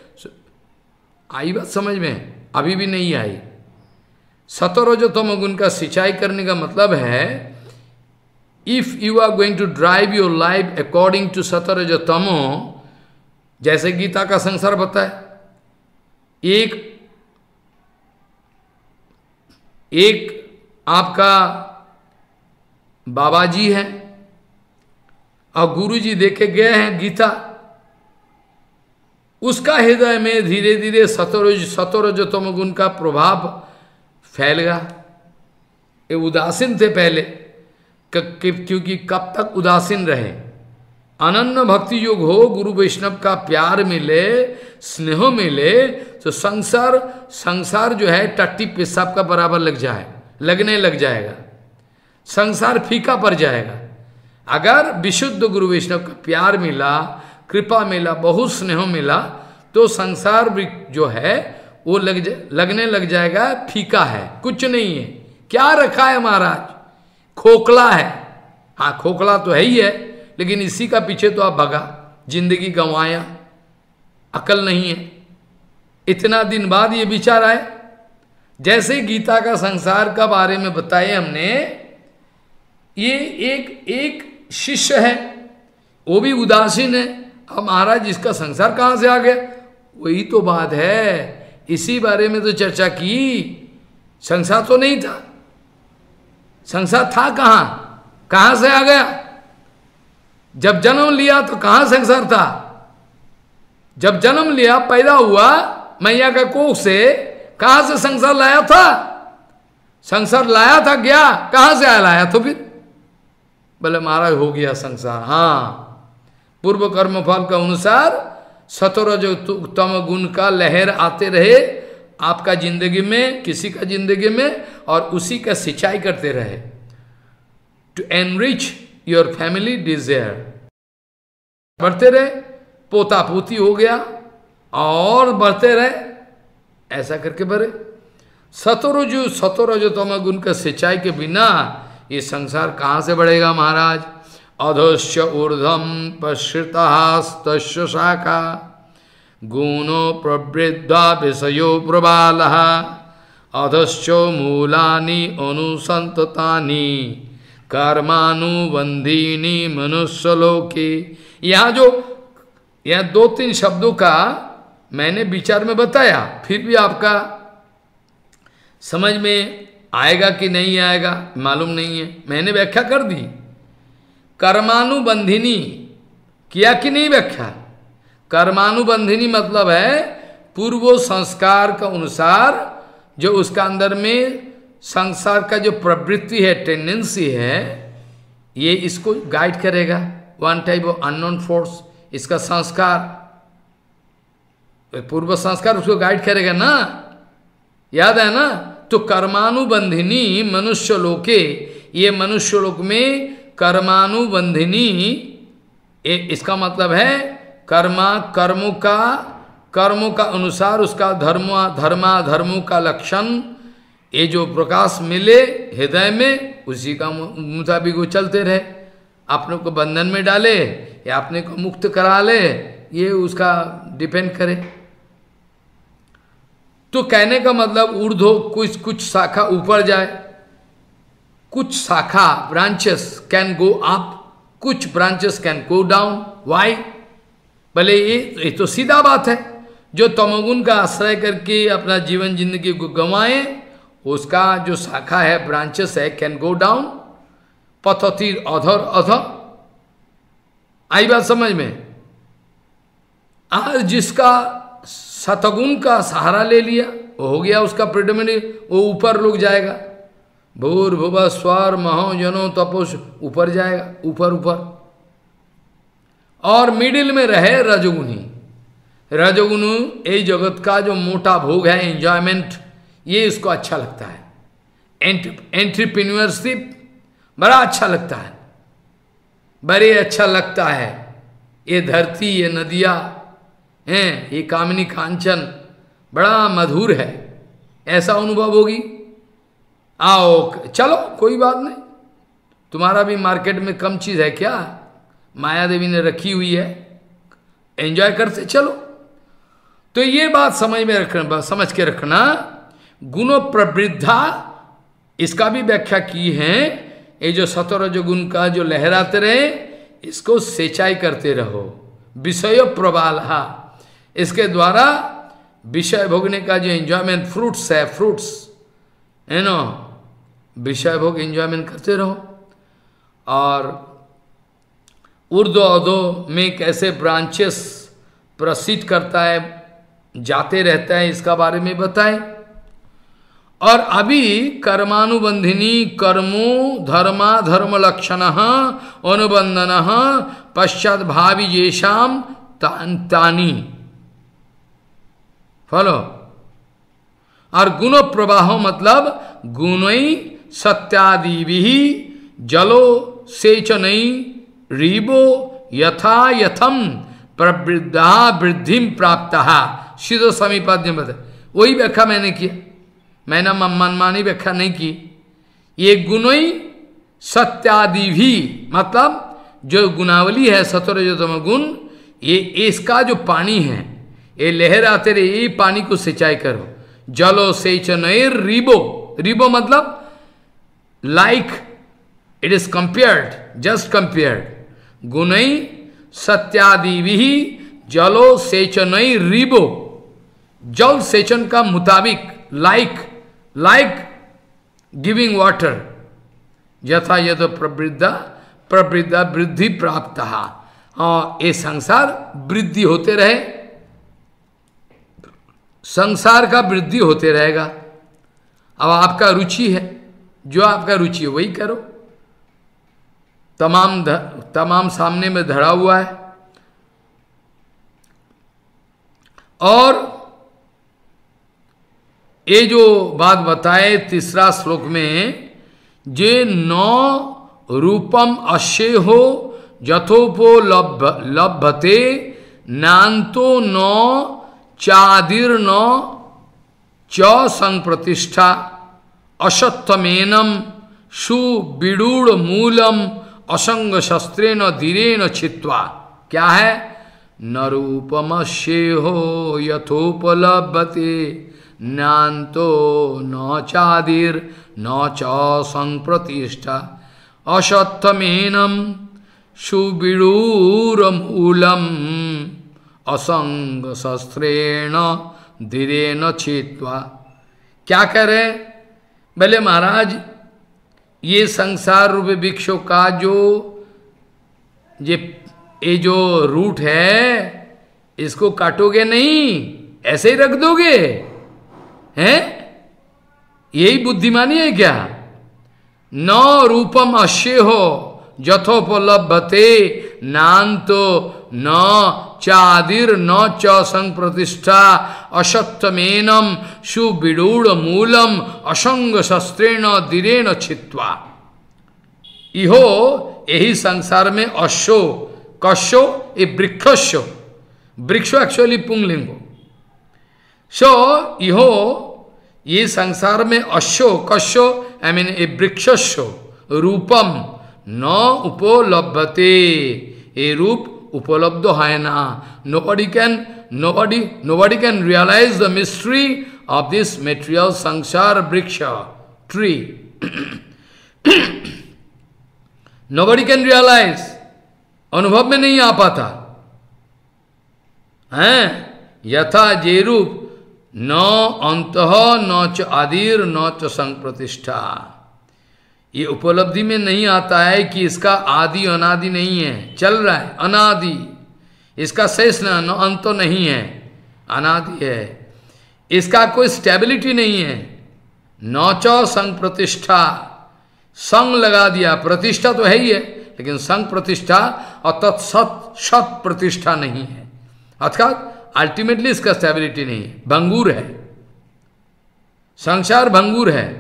आई बात समझ में? अभी भी नहीं आई। सतो रजो तमो गुण का सिंचाई करने का मतलब है if you are going to drive your life according to सतो रजो तमो, जैसे गीता का संसार बताए, एक एक आपका बाबा जी है और गुरु जी देखे गए हैं गीता, उसका हृदय में धीरे धीरे सतोरज सतोरज तमो गुण का प्रभाव फैल गया। ये उदासीन थे पहले, क्योंकि कब तक उदासीन रहे। अनन्य भक्ति योग हो, गुरु वैष्णव का प्यार मिले, स्नेह मिले, तो संसार संसार जो है टट्टी पेशाब का बराबर लग जाए लगने लग जाएगा, संसार फीका पड़ जाएगा। अगर विशुद्ध गुरु वैष्णव का प्यार मिला, कृपा मिला, बहुत स्नेह मिला, तो संसार जो है वो लग लगने लग जाएगा फीका है, कुछ नहीं है। क्या रखा है महाराज? खोखला है। हाँ खोखला तो है ही है, लेकिन इसी का पीछे तो आप भगा, जिंदगी गंवाया, अकल नहीं है। इतना दिन बाद ये विचार आए, जैसे गीता का संसार का बारे में बताए हमने, ये एक एक शिष्य है, वो भी उदासीन है। अब महाराज इसका संसार कहाँ से आ गया? वही तो बात है, इसी बारे में तो चर्चा की। संसार तो नहीं था, संसार था कहाँ, कहाँ से आ गया? जब जन्म लिया तो कहाँ संसार था? जब जन्म लिया, पैदा हुआ मैया का कोख से, कहाँ से संसार लाया था? संसार लाया था, गया, कहां से आया लाया तो फिर? बोले महाराज हो गया संसार। हाँ, पूर्व कर्म फल के अनुसार सतरज तम गुण का लहर आते रहे आपका जिंदगी में, किसी का जिंदगी में, और उसी का सिंचाई करते रहे, to enrich your family desire. बढ़ते रहे, पोता पोती हो गया और बढ़ते रहे, ऐसा करके बढ़े। सतरजु सतरजतम गुण का सिंचाई के बिना ये संसार कहाँ से बढ़ेगा महाराज? अधोश्च ऊर्ध्वम पश्रितस्तस्य शाखा गुणो प्रवृद्धा विषयो प्रबालः अधश्च मूलानि अनुसंततानि कर्मानुबंधीनि मनुष्यलोके। यहाँ जो यहाँ दो तीन शब्दों का मैंने विचार में बताया, फिर भी आपका समझ में आएगा कि नहीं आएगा मालूम नहीं है। मैंने व्याख्या कर दी। कर्मानुबंधिनी किया कि नहीं व्याख्या? कर्मानुबंधिनी मतलब है पूर्व संस्कार का अनुसार जो उसका अंदर में संसार का जो प्रवृत्ति है, टेंडेंसी है, ये इसको गाइड करेगा। One type of unknown force, इसका संस्कार, पूर्व संस्कार उसको गाइड करेगा ना, याद है ना? तो कर्मानुबंधिनी मनुष्य लोके, ये मनुष्य लोक में कर्मानुबंधिनी, इसका मतलब है कर्मा कर्मों का कर्मों का अनुसार उसका धर्म धर्मा धर्मों का लक्षण, ये जो प्रकाश मिले हृदय में, उसी का मुताबिक वो चलते रहे। अपने को बंधन में डाले या अपने को मुक्त करा ले, ये उसका डिपेंड करे। तो कहने का मतलब ऊर्ध्व कुछ कुछ शाखा ऊपर जाए, कुछ शाखा ब्रांचेस कैन गो अप, कुछ branches can go down. Why? भले ये, ये तो सीधा बात है। जो तमोगुण का आश्रय करके अपना जीवन जिंदगी को गंवाए, उसका जो शाखा है, ब्रांचेस है, कैन गो डाउन। पथतिर अधर अध, आई बात समझ में? आज जिसका सतगुण का सहारा ले लिया, वो हो गया उसका प्रिडोमिनेट, वो ऊपर लोग जाएगा। भूर भुव स्वर महो जनो तपोस, ऊपर जाएगा, ऊपर ऊपर। और मिडिल में रहे रजोगुणी। रजोगुण ये जगत का जो मोटा भोग है, एंजॉयमेंट, ये इसको अच्छा लगता है। एंट्रप्रेन्योरशिप बड़ा अच्छा लगता है, बड़े अच्छा लगता है। ये धरती, ये नदियाँ हैं, ये कामिनी कांचन बड़ा मधुर है, ऐसा अनुभव होगी। आओ चलो, कोई बात नहीं, तुम्हारा भी मार्केट में कम चीज है क्या? माया देवी ने रखी हुई है, एंजॉय करते चलो। तो ये बात समझ में रखना, समझ के रखना। गुणो प्रवृद्धा, इसका भी व्याख्या की है। ये जो सतरज गुण का जो लहराते रहे, इसको सिंचाई करते रहो। विषय प्रबालहा, इसके द्वारा विषय भोगने का जो एंजॉयमेंट, फ्रूट्स है, फ्रूट्स है नो, विषय भोग एंजॉयमेंट करते रहो। और ऊर्ध्व अधो में कैसे ब्रांचेस प्रसिद्ध करता है, जाते रहता है, इसका बारे में बताए। और अभी कर्मानुबंधिनी कर्मो धर्मा धर्म लक्षण अनुबंधन पश्चात भावी येषाम तानी फलो। और गुण प्रवाह मतलब गुणई सत्यादि भी जलो सेचनई रीबो यथा यथम प्रवृद्धा वृद्धि प्राप्त सीधो समीपाद्य बता। वही व्याख्या मैंने किया, मैंने मनमानी व्याख्या नहीं की। ये गुणई सत्यादि भी मतलब जो गुणावली है सत्वरजतम गुण, ये इसका जो पानी है, ये लहर आते रहे, ये पानी को सिंचाई करो। जलो सेचनैर रिबो, रिबो मतलब like, it is compared, just compared. गुणई सत्यादि भी जलो सेचनई रिबो, जल सेचन का मुताबिक, लाइक लाइक गिविंग वाटर, यथा यथ प्रवृद्धा प्रवृद्धा वृद्धि प्राप्त। हाँ, ये संसार वृद्धि होते रहे, संसार का वृद्धि होते रहेगा। अब आपका रुचि है, जो आपका रुचि है वही करो। तमाम तमाम सामने में धरा हुआ है। और ये जो बात बताए तीसरा श्लोक में, जे नौ रूपम अश्य हो यथोपो लभ लभते नान्तो नौ चादिर नौ च संप्रतिष्ठा असत्तमेनम सुविडूढ़ मूलम असंग शस्त्रेण धीरेण छित्वा। क्या है? न रूपमस्येहो यथोपलभते नान्तो न चादिर न च संप्रतिष्ठा असत्तमेनम सुविडूढ़ मूलम असंग शस्त्रेण धीरेण छित्वा। क्या करे? भले महाराज, ये संसार रूप वृक्षों का जो ये ये जो रूट है, इसको काटोगे नहीं, ऐसे ही रख दोगे? हैं? यही बुद्धिमानी है क्या? न रूपम अश्य हो यथोपलभते नान्तो न चादिर न च संप्रतिष्ठा असत्तमेनम सुविडूढ़ मूलम असंग शस्त्रेण धीरेण छित्वा। इहो यही संसार में अश्यो कश्यो ए वृक्षस्यो, वृक्षो एक्चुअली पुंगलिंगो। सो इहो ये संसार में अश्यो कश्यो आई मीन ए वृक्षस्यो रूपम न उपलभते, ए रूप उपलब्ध है ना। nobody can nobody nobody can realize the mystery of this material sansar vriksha tree. nobody can realize, अनुभव में नहीं आ पाता हैं। यथा जे रूप न अंतः न च आदिर न च संप्रतिष्ठा, ये उपलब्धि में नहीं आता है कि इसका आदि अनादि नहीं है, चल रहा है अनादि, इसका शेष न न अंत नहीं है, अनादि है, इसका कोई स्टेबिलिटी नहीं है। न च संग प्रतिष्ठा, संग लगा दिया, प्रतिष्ठा तो है ही है, लेकिन संग प्रतिष्ठा और तत्सत सत प्रतिष्ठा नहीं है, अर्थात अल्टीमेटली इसका स्टेबिलिटी नहीं है, भंगूर है, संसार भंगूर है।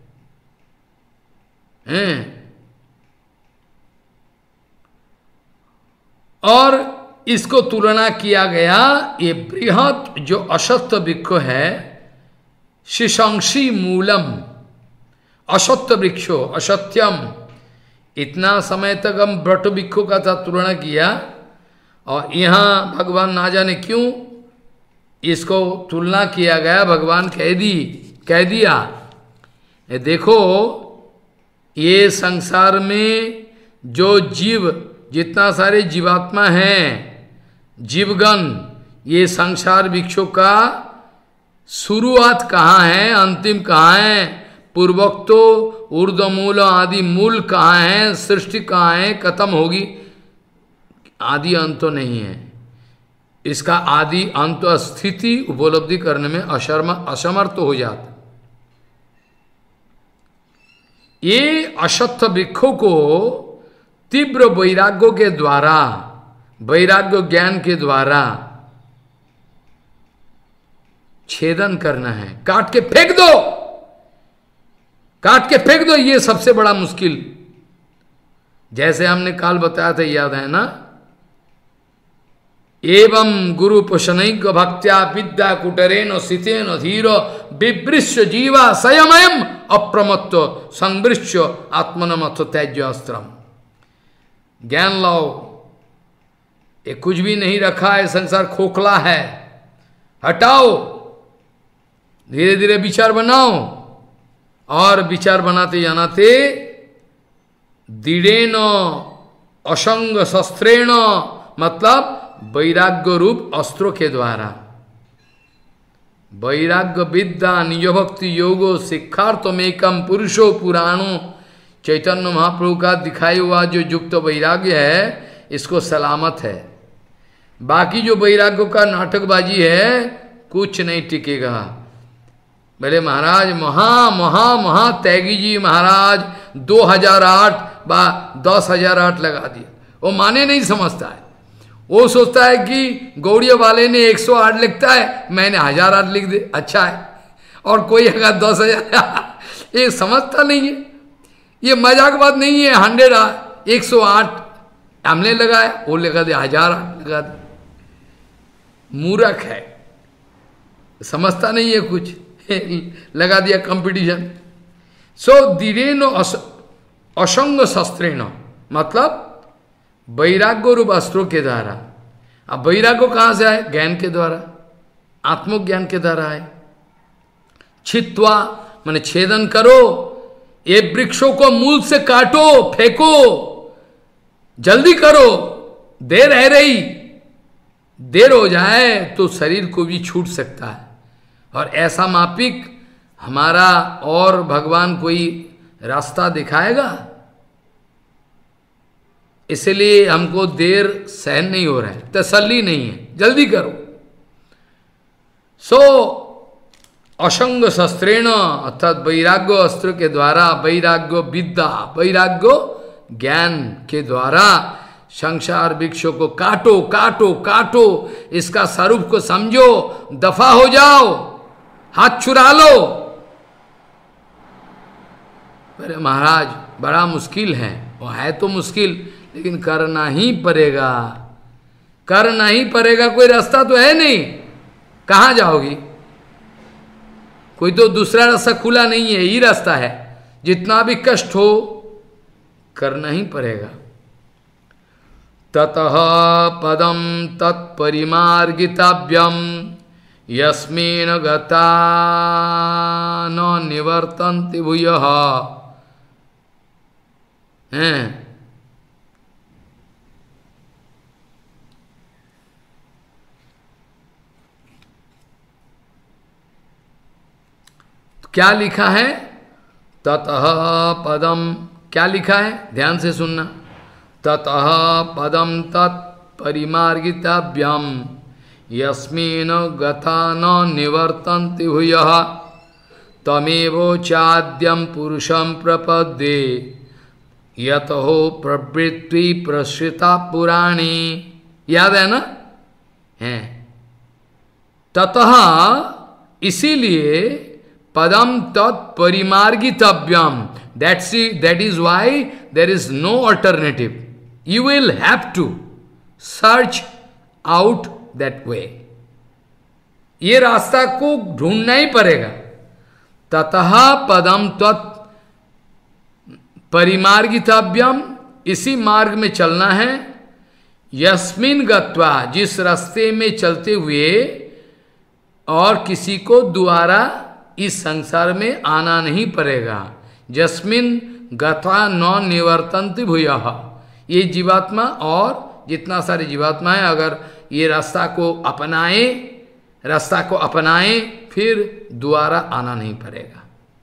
और इसको तुलना किया गया, ये बृहत जो असत्य वृक्ष है, शिशंसी मूलम, असत्य वृक्षो असत्यम। इतना समय तक हम ब्रट वृक्षों का था तुलना किया, और यहाँ भगवान ना जाने क्यों इसको तुलना किया गया, भगवान कह दी कह दिया ये देखो, ये संसार में जो जीव, जितना सारे जीवात्मा हैं, जीवगण, ये संसार वृक्षों का शुरुआत कहाँ है, अंतिम कहाँ है, पूर्वोक्तो ऊर्ध्वमूल आदि मूल कहाँ है, सृष्टि कहाँ है, खत्म होगी, आदि अंत तो नहीं है। इसका आदि अंत स्थिति उपलब्धि करने में अशर्म असमर्थ हो जाता। ये असत्य वृक्षों को तीव्र वैराग्यों के द्वारा, वैराग्य ज्ञान के द्वारा छेदन करना है, काट के फेंक दो, काट के फेंक दो, ये सबसे बड़ा मुश्किल। जैसे हमने काल बताया था, याद है ना, एवं गुरु पुषणैक भक्त्या विद्या कुटरेन सितेन धीर विवृश्य जीवा संयमयम अप्रमत्त संवृश्य आत्मनमथ त्याज्य अस्त्रम। ज्ञान लाओ, ये कुछ भी नहीं रखा है, संसार खोखला है, हटाओ, धीरे धीरे विचार बनाओ, और विचार बनाते जानाते दृढ़ेन असंग शस्त्रेण, मतलब वैराग्य रूप अस्त्रों के द्वारा, वैराग्य विद्या निज भक्ति योगो शिक्षार्थमेकम पुरुषो पुराणो, चैतन्य महाप्रभु का दिखाई हुआ जो युक्त वैराग्य है, इसको सलामत है। बाकी जो वैराग्यों का नाटकबाजी है, कुछ नहीं टिकेगा। बोले महाराज महा महा महा त्यागी जी महाराज दो हजार आठ बा दस हजार आठ लगा दिया। वो माने नहीं समझता है, वो सोचता है कि गौड़िया वाले ने एक सौ आठ लिखता है, मैंने हजार आठ लिख दे अच्छा है, और कोई अगर दस हजार ये समझता नहीं है। ये मजाक बात नहीं है। हंड्रेड एक सौ आठ हमने लगाया, वो लगा दे हजार आठ लगा दे। मूर्ख है, समझता नहीं है कुछ लगा दिया कंपटीशन। सो धीरेन असंग शस्त्रेण मतलब वैराग्य रूप अस्त्रों के द्वारा। अब वैराग्य कहाँ से आए? ज्ञान के द्वारा, आत्मज्ञान के द्वारा आए। छित्वा माने छेदन करो, ये वृक्षों को मूल से काटो, फेंको, जल्दी करो, देर है रही, देर हो जाए तो शरीर को भी छूट सकता है। और ऐसा मापिक हमारा और भगवान कोई रास्ता दिखाएगा? इसलिए हमको देर सहन नहीं हो रहा है, तसल्ली नहीं है, जल्दी करो। सो असंग शस्त्रेण अर्थात वैराग्य अस्त्र के द्वारा, वैराग्य विद्या, वैराग्य ज्ञान के द्वारा संसार वृक्षों को काटो काटो काटो, इसका स्वरूप को समझो, दफा हो जाओ, हाथ छुड़ा लो। अरे महाराज बड़ा मुश्किल है, वो है तो मुश्किल, लेकिन करना ही पड़ेगा, करना ही पड़ेगा, कोई रास्ता तो है नहीं। कहाँ जाओगी? कोई तो दूसरा रास्ता खुला नहीं है, यही रास्ता है। जितना भी कष्ट हो करना ही पड़ेगा। ततः पदम तत्परिमार्गितव्यम यस्मिन् गता न निवर्तन्ति भूयः। हैं क्या लिखा है? ततः पदम, क्या लिखा है? ध्यान से सुनना। ततः पदम तत्परिमार्गितव्यम यस्मिन् गता न निवर्तन्ति भूयः तमेव चाद्यं पुरुषं प्रपद्ये यतो प्रवृत्ति प्रसृता पुराणी। याद है ना? है ततः, इसीलिए पदम तत्परिमार्गितव्यम, that's it, that is why there is no alternative. You will have to search out that way. ये रास्ता को ढूंढना ही पड़ेगा। ततः पदम तत् परिमार्गितव्यम, इसी मार्ग में चलना है। यस्मिन गत्वा, जिस रास्ते में चलते हुए और किसी को द्वारा इस संसार में आना नहीं पड़ेगा। जस्मिन गत्वा न निवर्तन्ति भूयः, ये जीवात्मा और जितना सारे जीवात्मा है, अगर ये रास्ता को अपनाए, रास्ता को अपनाए, फिर दोबारा आना नहीं पड़ेगा।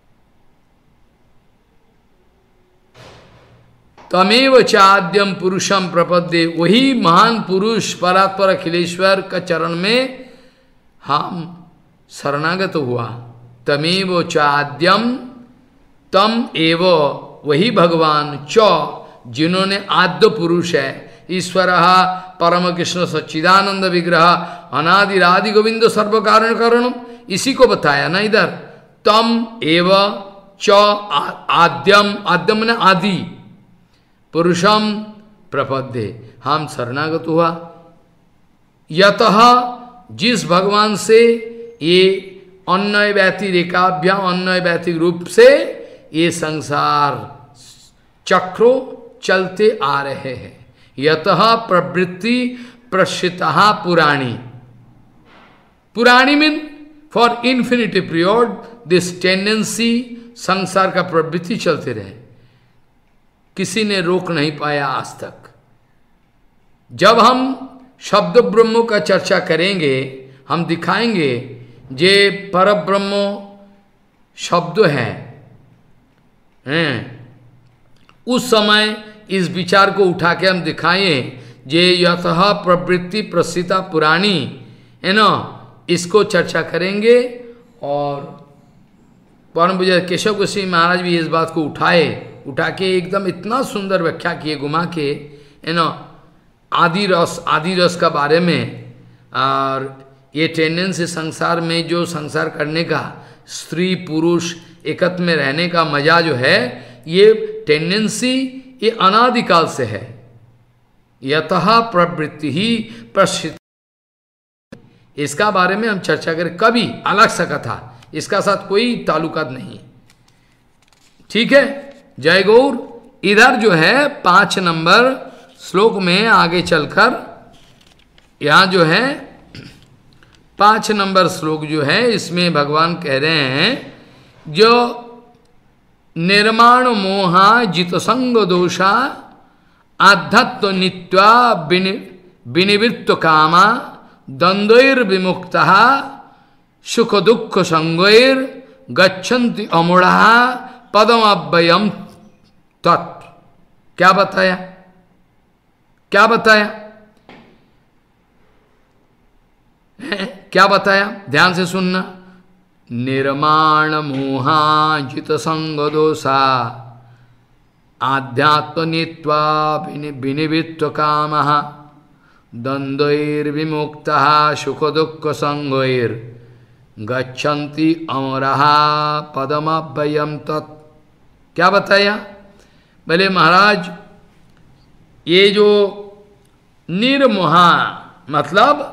तमेव चाद्यम पुरुषम प्रपद्ये, वही महान पुरुष परात्पर अखिलेश्वर का चरण में हम शरणागत हुआ। तमेव चाद्यम, तम एव, वही भगवान, च जिन्होंने आद्य पुरुष है, ईश्वर परम कृष्ण सच्चिदानंद विग्रह अनादिरादि गोविंद सर्व कारण कारणम, इसी को बताया ना इधर। तम एव च आद्यम, आद्यम ने आदि, पुरुषम प्रपद्ये, हम शरणागत हुआ। यतः, जिस भगवान से ये अन्वय व्यतिरेकाभ्याम, अन्वय व्यतिक रूप से ये संसार चक्रों चलते आ रहे हैं। यतः प्रवृत्ति प्रसृता पुराणी, पुराणी mean for infinity period this tendency, संसार का प्रवृत्ति चलते रहे, किसी ने रोक नहीं पाया आज तक। जब हम शब्द ब्रह्म का चर्चा करेंगे, हम दिखाएंगे जे पर ब्रह्म शब्द है, हैं, उस समय इस विचार को उठा के हम दिखाएं जे यतः प्रवृत्ति प्रसिता पुराणी है ना, इसको चर्चा करेंगे। और परम पूज्य केशव गोस्वामी महाराज भी इस बात को उठाए, उठा के एकदम इतना सुंदर व्याख्या किए घुमा के, यू नो, आदि रस, आदि रस का बारे में। और ये टेंडेंसी संसार में जो संसार करने का, स्त्री पुरुष एकत्र में रहने का मजा जो है, ये टेंडेंसी ये अनादिकाल से है। यतः प्रवृत्ति ही प्रसिद्ध, इसका बारे में हम चर्चा करें कभी, अलग सा कथा, इसका साथ कोई ताल्लुकात नहीं। ठीक है, जय गौर। इधर जो है पांच नंबर श्लोक में आगे चलकर, यहां जो है पांच नंबर श्लोक जो है, इसमें भगवान कह रहे हैं, जो निर्माण मोहा जित संग दोषा आध्यात्म नित्वा विनिवृत्त कामा द्वंद्वैर विमुक्ता सुख दुख संगैर गच्छन्ति अमूढ़ा पदमव्ययम तत्। क्या बताया, क्या बताया है? क्या बताया, ध्यान से सुनना। निर्माण मोहा जित संग दोषा आध्यात्म नित्वा विनिवृत्त काम द्वंद्वैर विमुक्ता सुख दुख संगैर गच्छन्ति अमरः पदमव्ययम तत्। क्या बताया? बोले महाराज, ये जो निर्मोहा मतलब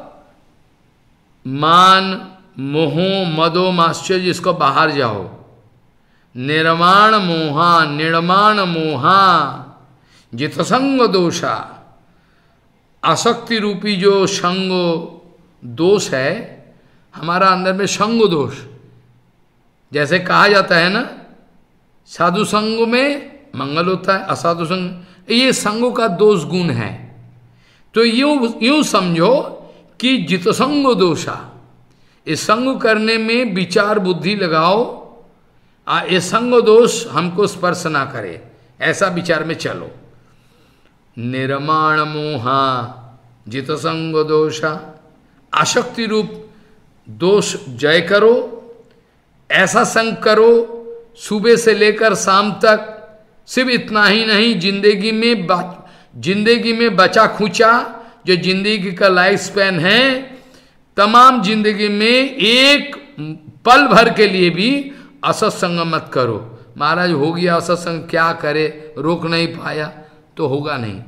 मान मोह मदो माश्चर्य, जिसको बाहर जाओ, निर्माण मोहा, निर्माण मोहा जित संग दोषा, आसक्ति रूपी जो संग दोष है हमारा अंदर में, संग दोष, जैसे कहा जाता है ना, साधु संग में मंगल होता है, असाधु संग, ये संगों का दोष गुण है। तो यूं यूं समझो कि जित संग दोषा, इस संग करने में विचार बुद्धि लगाओ, आ ये संग दोष हमको स्पर्श ना करे, ऐसा विचार में चलो। निर्माण मोहा जित संग दोषा, आसक्ति रूप दोष जय करो, ऐसा संग करो सुबह से लेकर शाम तक। सिर्फ इतना ही नहीं, जिंदगी में जिंदगी में बचा खुचा जो जिंदगी का लाइफ स्पैन है, तमाम जिंदगी में एक पल भर के लिए भी असत्संग मत करो। महाराज हो गया असत्संग, क्या करे, रोक नहीं पाया, तो होगा नहीं,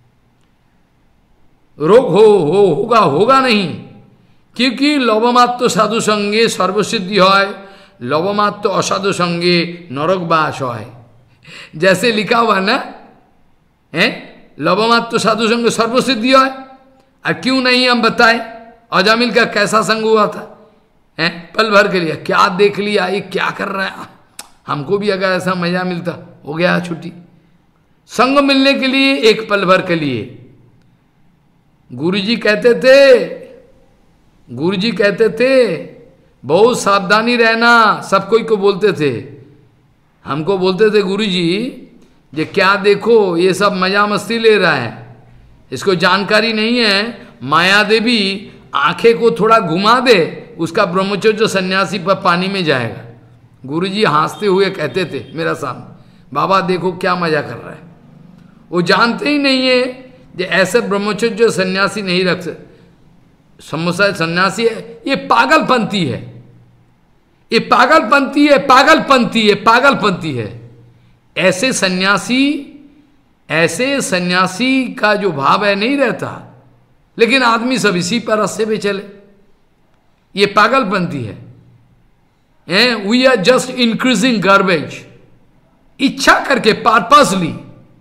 रोग हो हो होगा होगा नहीं, क्योंकि लवमात्म साधु संगे सर्वसिद्धि है, लवमात्म असाधु संगे नरकवास है। जैसे लिखा हुआ ना, है लवमात्म साधु संग सर्वसिद्धि है। और क्यों नहीं हम बताए, अजामिल का कैसा संग हुआ था, हैं पल भर के लिए, क्या देख लिया, ये क्या कर रहा है, हमको भी अगर ऐसा मजा मिलता, हो गया छुट्टी। संग मिलने के लिए एक पल भर के लिए। गुरुजी कहते थे, गुरुजी कहते थे बहुत सावधानी रहना, सब कोई को बोलते थे, हमको बोलते थे गुरुजी, ये क्या देखो, ये सब मजा मस्ती ले रहा है, इसको जानकारी नहीं है, माया देवी आंखें को थोड़ा घुमा दे, उसका ब्रह्मचर्य सन्यासी पर पानी में जाएगा। गुरुजी हंसते हुए कहते थे मेरा सामने, बाबा देखो क्या मजा कर रहा है। वो जानते ही नहीं है कि ऐसे ब्रह्मचर्य सन्यासी नहीं रख सकते, समोसा सन्यासी है, ये पागलपंथी है, ये पागलपंथी है, पागलपंथी है, पागलपंथी है। ऐसे सन्यासी, ऐसे सन्यासी का जो भाव है नहीं रहता, लेकिन आदमी सब इसी पर रास्ते पे चले, ये पागलपंथी है। We are just increasing garbage, इच्छा करके, पर्पसली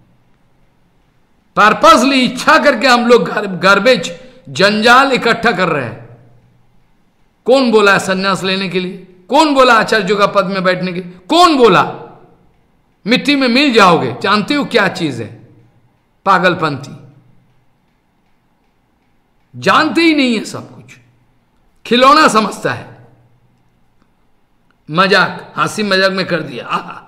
पर्पसली इच्छा करके हम लोग गार्बेज, जंजाल इकट्ठा कर रहे हैं। कौन बोला है सन्यास लेने के लिए, कौन बोला आचार्य का पद में बैठने के, कौन बोला, मिट्टी में मिल जाओगे, जानते हो क्या चीज है पागलपंथी, जानते ही नहीं है, सब कुछ खिलौना समझता है, मजाक, हंसी मजाक में कर दिया। आहा,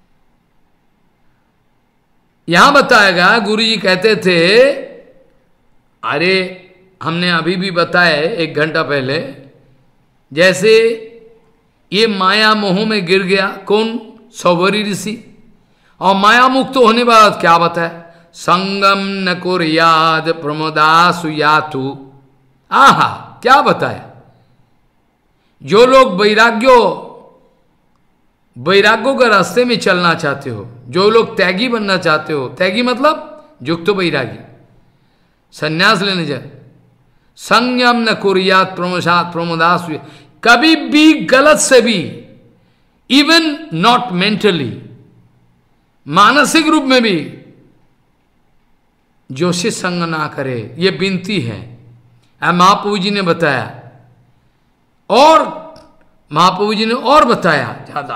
यहां बताएगा गुरुजी कहते थे, अरे हमने अभी भी बताया एक घंटा पहले, जैसे ये माया मोह में गिर गया। कौन? सौवरी ऋषि। और माया मुक्त होने बाद क्या बताए? संगम न कुर्याद प्रमोदासु यातु। आहा, क्या बताया? जो लोग वैराग्यो वैराग्यों के रास्ते में चलना चाहते हो, जो लोग त्यागी बनना चाहते हो, त्यागी मतलब युक्त वैरागी, संन्यास लेने जाए, संयम न कुर्यात प्रमोदात प्रमोदास, कभी भी गलत से भी, इवन नॉट मेंटली, मानसिक रूप में भी जोशी संग ना करे, ये विनती है। महाप्रभु जी ने बताया, और महाप्रभु जी ने और बताया ज्यादा,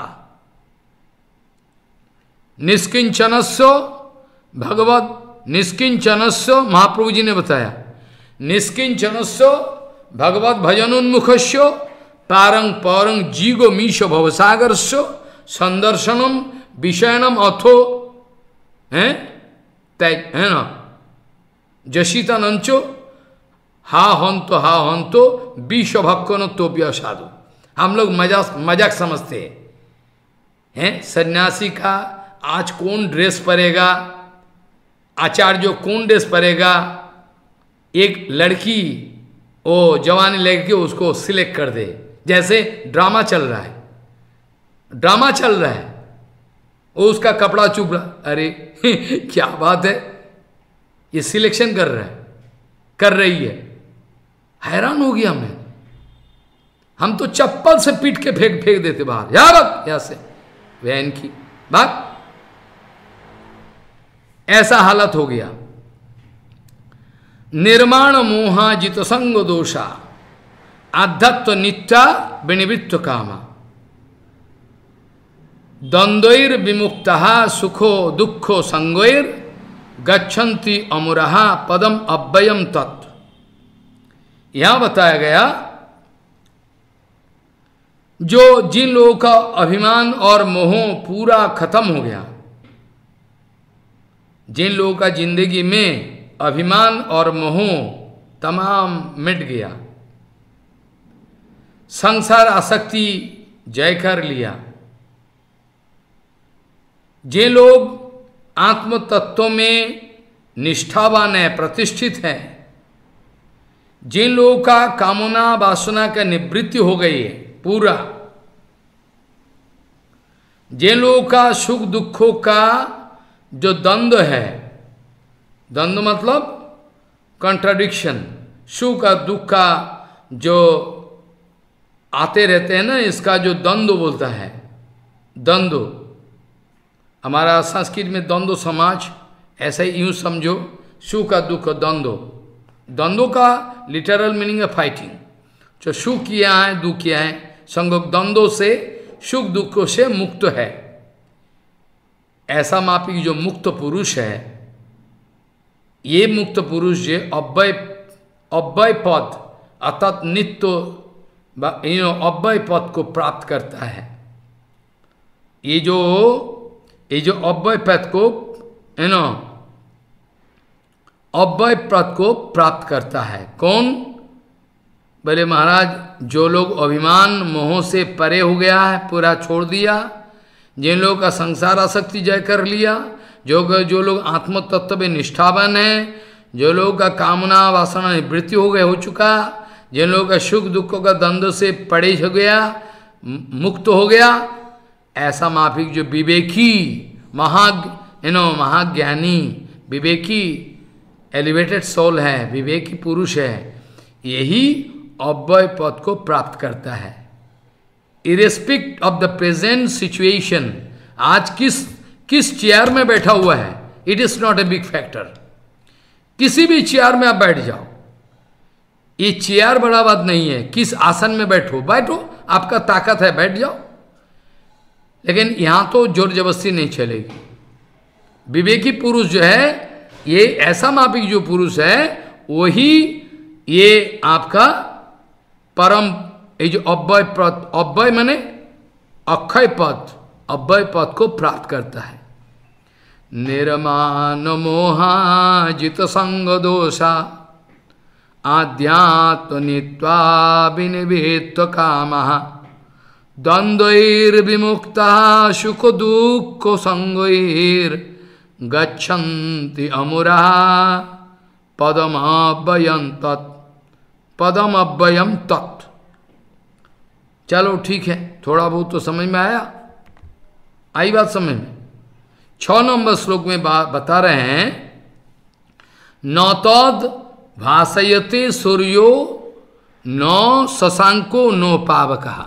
निष्किंचनस्व भगवत निष्किंचनस्व, महाप्रभु जी ने बताया, निष्किंचनस्व भगवत भजनोन्मुखस्व पारंग पौरंग जीगो मीशो भवसागरस्व संदर्शनम विषयनम अथो है तैज है ना जशिता नंचो हा हंतो हा हंतो विश्व भक्कनो तो साधु। हम लोग मजाक मजाक समझते हैं, हैं? सन्यासी का आज कौन ड्रेस पहनेगा, आचार्य कौन ड्रेस पहनेगा, एक लड़की ओ जवानी लड़की उसको सिलेक्ट कर दे, जैसे ड्रामा चल रहा है, ड्रामा चल रहा है, वो उसका कपड़ा चुप रहा, अरे क्या बात है, ये सिलेक्शन कर रहा है, कर रही है। हैरान हो गया मैं, हम तो चप्पल से पीट के फेंक फेंक देते बाहर, या बात यहां से वैन की बात, ऐसा हालत हो गया। निर्माण मोहा जित संग दोषा आध्यात्व नित्या विनिवृत्त कामा द्वंद्वैर विमुक्तः सुखो दुखो संगैर गच्छन्ति अमुरहा पदम अव्ययम तत्। यहां बताया गया, जो जिन लोगों का अभिमान और मोह पूरा खत्म हो गया, जिन लोगों का जिंदगी में अभिमान और मोह तमाम मिट गया, संसार आसक्ति जय कर लिया, जे लोग आत्म तत्व में निष्ठावान है, प्रतिष्ठित है, जिन लोगों का कामना वासना का निवृत्ति हो गई है पूरा, जिन लोगों का सुख दुखों का जो द्वंद्व है, द्वंद्व मतलब कॉन्ट्राडिक्शन, सुख का दुख का जो आते रहते हैं ना, इसका जो द्वंद्व बोलता है, द्वंद्व, हमारा संस्कृत में द्वंद्व समाज, ऐसा ही यूं समझो, सुख का दुख द्वंद्व, द्वंद्व का लिटरल मीनिंग है फाइटिंग, जो सुख किया है दुख किया है, संग द्वंद्व से सुख दुखों से मुक्त है। ऐसा मापी जो मुक्त पुरुष है, ये मुक्त पुरुष जो अव्यय अव्यय पद अर्थात नित्य अव्यय पद को प्राप्त करता है। ये जो ये जो अव्यय पद को है ना, अव्यय पद को प्राप्त करता है। कौन? बोले महाराज, जो लोग अभिमान मोह से परे हो गया है, पूरा छोड़ दिया, जिन लोगों का संसार आसक्ति जय कर लिया, जो जो लोग आत्म तत्व में निष्ठावान है, जो लोगों का कामना वासना निवृत्ति हो गया हो चुका, जिन लोगों का सुख दुखों का द्वंद्व से परे हो गया, मुक्त हो गया, ऐसा माफिक जो विवेकी महा यू नो महाज्ञानी विवेकी एलिवेटेड सोल है, विवेकी पुरुष है, यही अव्यय पद को प्राप्त करता है। Irrespect of the present situation, आज किस किस चेयर में बैठा हुआ है, it is not a big factor. किसी भी चेयर में आप बैठ जाओ, ये चेयर बड़ा बात नहीं है, किस आसन में बैठो बैठो, आपका ताकत है बैठ जाओ, लेकिन यहां तो जोर जबरदस्ती नहीं चलेगी। विवेकी पुरुष जो है, ये ऐसा मापिक जो पुरुष है, वही ये आपका परम, ये जो अव्यय पद, अव्यय माने अक्षय पद, अव्यय पद को प्राप्त करता है। निर्माण मोहा जित संग दोषा आध्यात्म नित्वा विनिवृत्त कामः द्वंद्वैर विमुक्ता सुख दुख संगैर गच्छन्ति अमुरा पदमव्ययं तत् पदमव्ययं तत्। चलो ठीक है, थोड़ा बहुत तो समझ में आया, आई बात समझ में। छह नंबर श्लोक में बात बता रहे हैं, न तद भासयते सूर्यो न शशांको नो पावकः।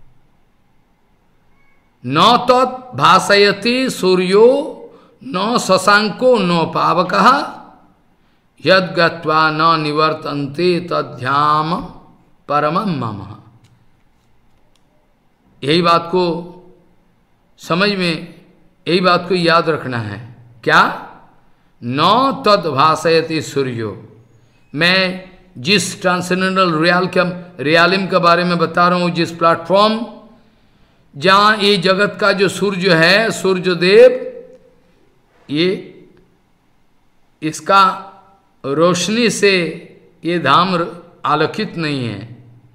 न तद भासयते सूर्यो न शशांको नो पावकः यद गत्वा न निवर्तन्ते तद्ध्याम परमं मम। यही बात को समझ में, यही बात को याद रखना है। क्या? न तद भासयति सूर्यो। मैं जिस ट्रांसेंडेंटल रियल का रियलिम के बारे में बता रहा हूँ, जिस प्लेटफॉर्म जहाँ ये जगत का जो सूर्य है, सूर्य देव, ये इसका रोशनी से ये धाम आलोकित नहीं है।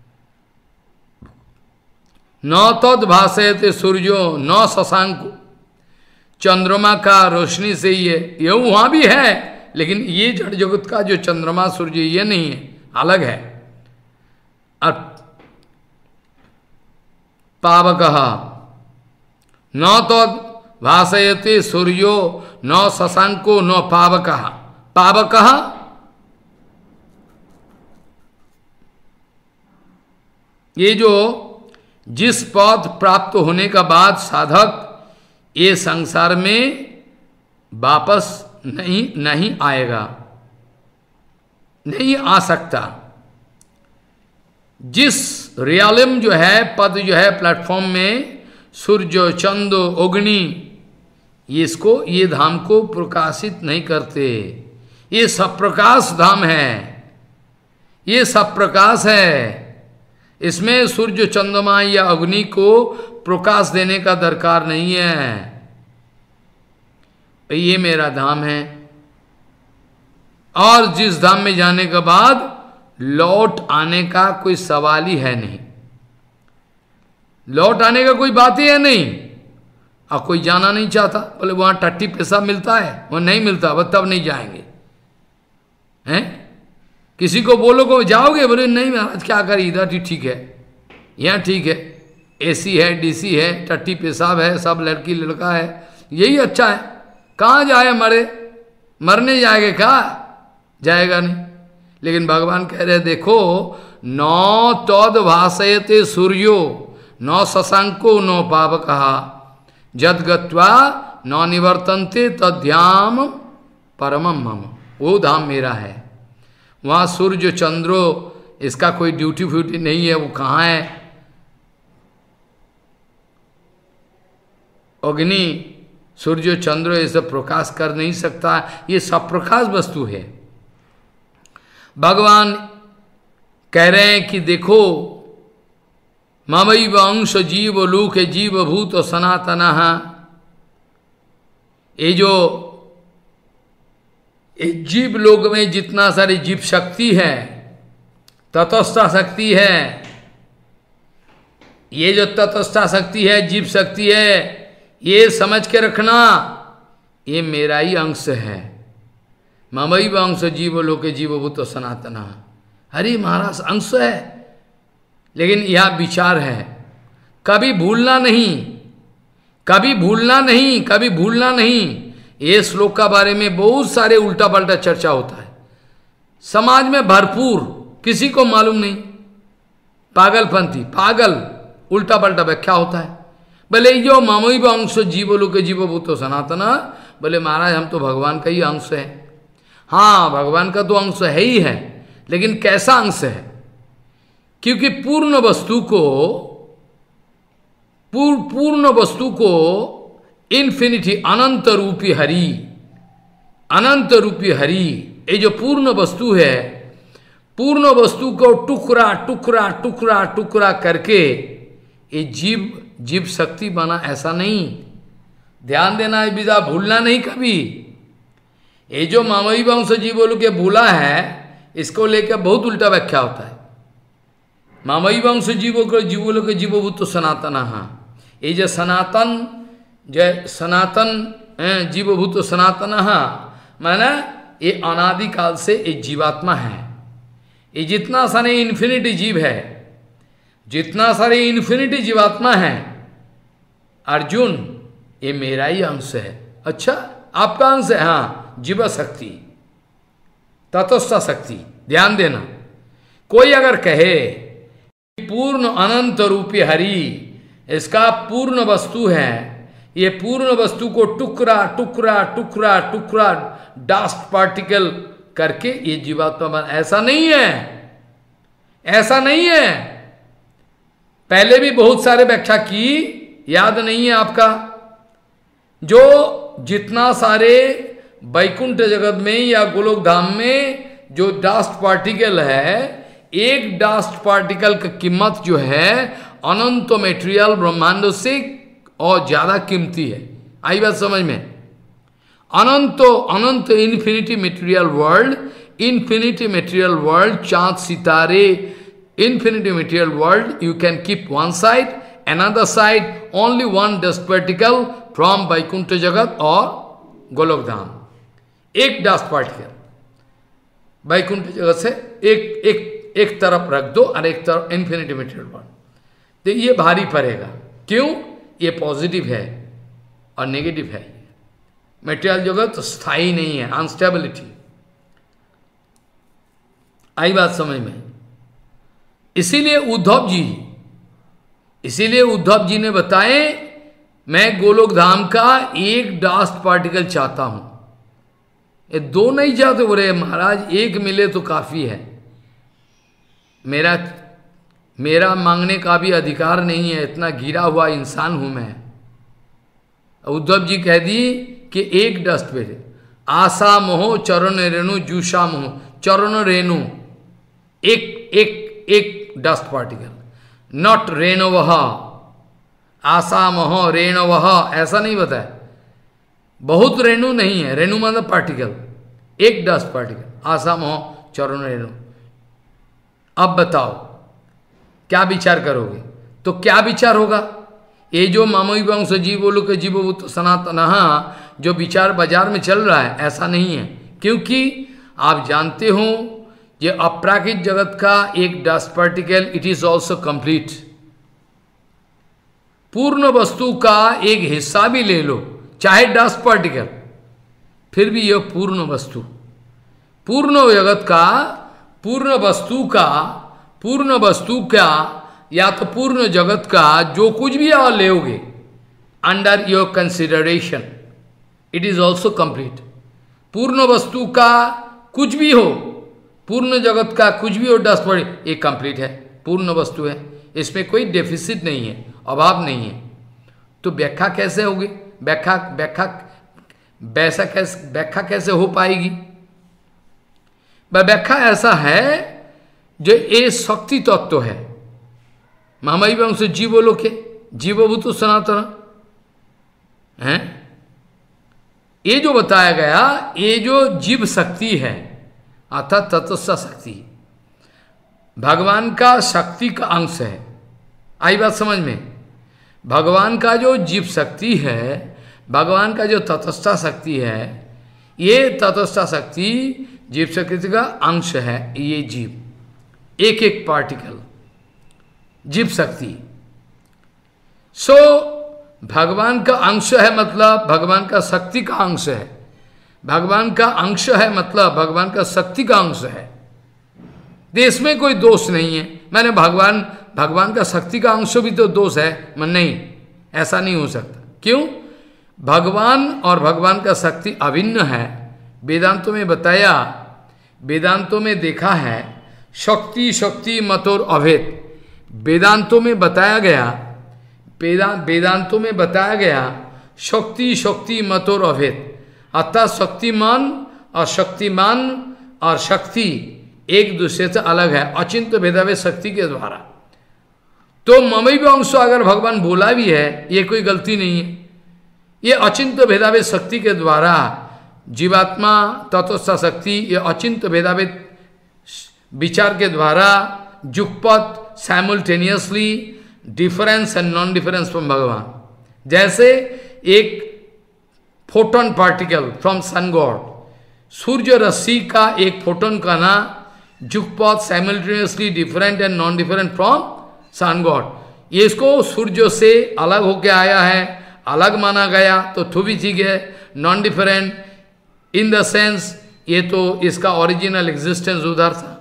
न तद भासयते सूर्यो न शशांक। चंद्रमा का रोशनी से ये ये वहां भी है, लेकिन ये जड़ जगत का जो चंद्रमा सूर्य ये नहीं है, अलग है। और पावकः न तद भासयते सूर्यो न शशांको न पावकः। पावकः ये जो जिस पद प्राप्त होने का बाद साधक ये संसार में वापस नहीं नहीं आएगा, नहीं आ सकता। जिस रियलिम जो है, पद जो है प्लेटफॉर्म में, सूर्य चंद्र अग्नि, ये इसको ये धाम को प्रकाशित नहीं करते। ये सब प्रकाश धाम है, ये सब प्रकाश है। इसमें सूर्य चंद्रमा या अग्नि को प्रकाश देने का दरकार नहीं है। ये मेरा धाम है। और जिस धाम में जाने के बाद लौट आने का कोई सवाल ही है नहीं, लौट आने का कोई बात ही है नहीं। और कोई जाना नहीं चाहता, बोले वहां टट्टी पैसा मिलता है, वह नहीं मिलता, वह तब नहीं जाएंगे। हैं? किसी को बोलो को जाओगे, बोले नहीं महाराज क्या करें, इधर ही ठीक है, यहाँ ठीक है, एसी है, डीसी है, टट्टी पेशाब है, सब लड़की लड़का है, यही अच्छा है। कहाँ जाए, मरे मरने जाएगा क्या? जाएगा नहीं। लेकिन भगवान कह रहे देखो, न तद भासयते सूर्यो न शशांको न पावकः जद गत्वा न निवर्तन्ते तद्धाम परमं मम। वो धाम मेरा है। वहाँ सूर्य चंद्रो इसका कोई ड्यूटी फ्यूटी नहीं है। वो कहाँ है? अग्नि सूर्य चंद्र ये सब प्रकाश कर नहीं सकता, ये सब प्रकाश वस्तु है। भगवान कह रहे हैं कि देखो, ममैव अंश जीव लोक जीव भूत सनातनः। ये जो इस जीव लोक में जितना सारी जीव शक्ति है, तटस्था शक्ति है, ये जो तटस्था शक्ति है, जीव शक्ति है, ये समझ के रखना, ये मेरा ही अंश है। ममैव अंश जीव लोके जीवभूत सनातनः। अरे महाराज अंश है, लेकिन यह विचार है, कभी भूलना नहीं, कभी भूलना नहीं, कभी भूलना नहीं। ये श्लोक का बारे में बहुत सारे उल्टा पल्टा चर्चा होता है समाज में भरपूर, किसी को मालूम नहीं, पागलपंथी, पागल उल्टा पल्टा व्याख्या होता है। बोले यो ममैव अंश जीव लोके जीवभूत सनातन, बोले महाराज हम तो भगवान का ही अंश है। हाँ, भगवान का तो अंश है ही है, लेकिन कैसा अंश है? क्योंकि पूर्ण वस्तु को पूर, पूर्ण वस्तु को इन्फिनिटी अनंत रूपी हरि, अनंत रूपी हरि, ये जो पूर्ण वस्तु है, पूर्ण वस्तु को टुकड़ा टुकड़ा टुकड़ा टुकड़ा करके ये जीव जीव शक्ति बना, ऐसा नहीं। ध्यान देना, विदा भूलना नहीं कभी। ये जो ममैव अंश जीव लोके भूला है, इसको लेकर बहुत उल्टा व्याख्या होता है। मामई वंश जीवो को जीवो लोग जीवभूत सनातन, ये जो सनातन जय सनातन जीवभूत सनातन माना ये अनादिकाल से ये जीवात्मा है। ये जितना सारे इन्फिनिटी जीव है, जितना सारे इन्फिनिटी जीवात्मा है, अर्जुन ये मेरा ही अंश है। अच्छा आपका अंश है, हाँ, जीव शक्ति तटस्थ शक्ति। ध्यान देना, कोई अगर कहे पूर्ण अनंत रूपी हरि इसका पूर्ण वस्तु है, ये पूर्ण वस्तु को टुकड़ा टुकड़ा टुकड़ा टुकड़ा डस्ट पार्टिकल करके ये जीवात्मा बन, ऐसा नहीं है, ऐसा नहीं है। पहले भी बहुत सारे व्याख्या की, याद नहीं है आपका। जो जितना सारे वैकुंठ जगत में या गोलोक धाम में जो डस्ट पार्टिकल है, एक डस्ट पार्टिकल की कीमत जो है अनंत मेटेरियल ब्रह्मांड से और ज्यादा कीमती है। आई बात समझ में? अनंत अनंत infinity material world, infinity material world, चांद सितारे, infinity material world, you can keep one side, another side, only one dust particle from Vaikuntha Jagat or Golok Dham. एक dust particle वैकुंठ जगत से एक एक एक तरफ रख दो और एक तरफ infinity material world, तो ये भारी पड़ेगा। क्यों? ये पॉजिटिव है और नेगेटिव है। मेटेरियल जगत स्थायी नहीं है, अनस्टेबिलिटी। आई बात समझ में? इसीलिए उद्धव जी इसीलिए उद्धव जी ने बताए मैं गोलोक धाम का एक डस्ट पार्टिकल चाहता हूं। ये दो नहीं चाहते, बोले महाराज एक मिले तो काफी है, मेरा मेरा मांगने का भी अधिकार नहीं है, इतना गिरा हुआ इंसान हूं मैं। उद्धव जी कह दी कि एक डस्ट पे आशा मोह चरण रेणु जूषा मोह, चरण रेणु एक एक एक डस्ट पार्टिकल, नॉट रेणवह, आशा मोह रेणवह, ऐसा नहीं बताया। बहुत रेणु नहीं है, रेणु मतलब पार्टिकल, एक डस्ट पार्टिकल, आशा मोह चरण रेणु। अब बताओ क्या विचार करोगे? तो क्या विचार होगा? ये जो मामोई वंश जीवो लोक जीवभूत सनातन जो विचार बाजार में चल रहा है, ऐसा नहीं है। क्योंकि आप जानते हो ये अपराकृत जगत का एक dust particle, it is also complete. पूर्ण वस्तु का एक हिस्सा भी ले लो, चाहे डस्ट पार्टिकल, फिर भी यह पूर्ण वस्तु, पूर्ण जगत का, पूर्ण वस्तु का, पूर्ण वस्तु का या तो पूर्ण जगत का जो कुछ भी आप लेोगे under your consideration, it is also complete. पूर्ण वस्तु का कुछ भी हो, पूर्ण जगत का कुछ भी हो, डस्ट पार्टिकल, ये कंप्लीट है, पूर्ण वस्तु है, इसमें कोई डेफिसिट नहीं है, अभाव नहीं है। तो व्याख्या कैसे होगी? व्याख्या व्याख्या वैसा कैसे व्याख्या कैसे हो पाएगी? व्याख्या ऐसा है जो ये शक्ति तत्व है, महामयी वंश जीवो लोके जीवभूत सनातन है। ये जो बताया गया, ये जो जीव शक्ति है अर्थात तटस्थ शक्ति, भगवान का शक्ति का अंश है। आई बात समझ में? भगवान का जो जीव शक्ति है, भगवान का जो तटस्थ शक्ति है, ये तटस्थ शक्ति जीव शक्ति का अंश है। ये जीव एक एक पार्टिकल जीव शक्ति, सो भगवान का अंश है, मतलब भगवान का शक्ति का अंश है। भगवान का अंश है मतलब भगवान का शक्ति का अंश है। देश में कोई दोष नहीं है, मैंने भगवान भगवान का शक्ति का अंश भी तो दोष है, मन नहीं, ऐसा नहीं हो सकता। क्यों? भगवान और भगवान का शक्ति अभिन्न है। वेदांतों में बताया, वेदांतों में देखा है, शक्ति शक्ति मतोर अभेद, वेदांतों में बताया गया, वेदांतों में बताया गया शक्ति शक्ति मतोर अभेद, अर्थात शक्तिमान और शक्तिमान और शक्ति एक दूसरे से अलग है, अचिंत्य भेदाभेद शक्ति के द्वारा। तो ममई वंश अगर भगवान बोला भी है, ये कोई गलती नहीं है, ये अचिंत्य भेदाभेद शक्ति के द्वारा जीवात्मा तत्वस्थ शक्ति, ये अचिंत्य भेदाभेद विचार के द्वारा जुगपत simultaneously difference and non difference from भगवान। जैसे एक photon particle from sun god, सूर्य रश्मि का एक फोटोन का ना जुगपत simultaneously different and non different from sun god. ये इसको सूर्य से अलग होके आया है, अलग माना गया तो तो भी ठीक है, non different in the sense ये तो इसका ओरिजिनल एग्जिस्टेंस उधर था।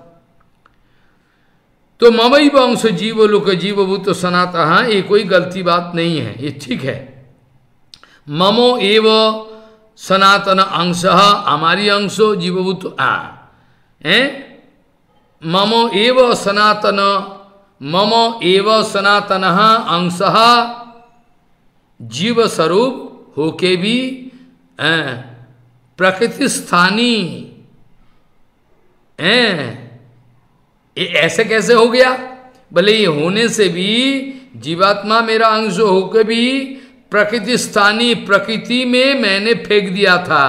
तो ममई वंश जीव लोक जीवभूत सनातन, हाँ ये कोई गलती बात नहीं है, ये ठीक है। ममो एव सनातन अंश, हमारी अंशो जीवभूत है। ममो एव सनातन, ममो एव सनातन अंश जीव स्वरूप होके भी प्रकृति स्थानी ये ऐसे कैसे हो गया? भले ये होने से भी जीवात्मा मेरा अंश होकर भी प्रकृति स्थानी, प्रकृति में मैंने फेंक दिया था।